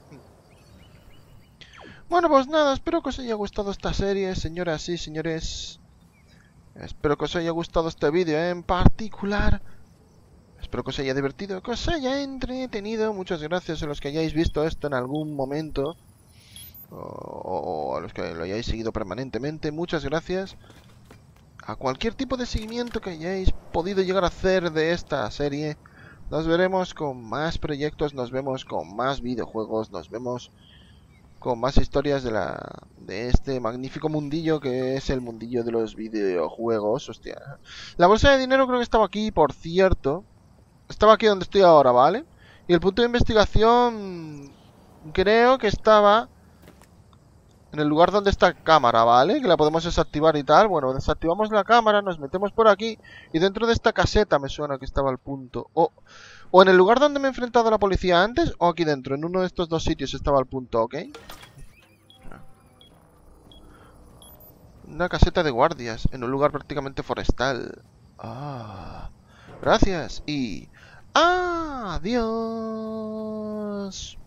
Speaker 1: Bueno, pues nada, espero que os haya gustado esta serie, señoras y señores. Espero que os haya gustado este vídeo en particular. Espero que os haya divertido, que os haya entretenido. Muchas gracias a los que hayáis visto esto en algún momento. O a los que lo hayáis seguido permanentemente. Muchas gracias. A cualquier tipo de seguimiento que hayáis podido llegar a hacer de esta serie. Nos veremos con más proyectos, nos vemos con más videojuegos, nos vemos con más historias de este magnífico mundillo que es el mundillo de los videojuegos. Hostia. La bolsa de dinero creo que estaba aquí, por cierto. Estaba aquí donde estoy ahora, ¿vale? Y el punto de investigación creo que estaba en el lugar donde está la cámara, ¿vale? Que la podemos desactivar y tal. Bueno, desactivamos la cámara, nos metemos por aquí. Y dentro de esta caseta me suena que estaba el punto. O en el lugar donde me he enfrentado a la policía antes, o aquí dentro. En uno de estos dos sitios estaba el punto, ¿ok? Una caseta de guardias, en un lugar prácticamente forestal. Ah, gracias y... ¡Adiós!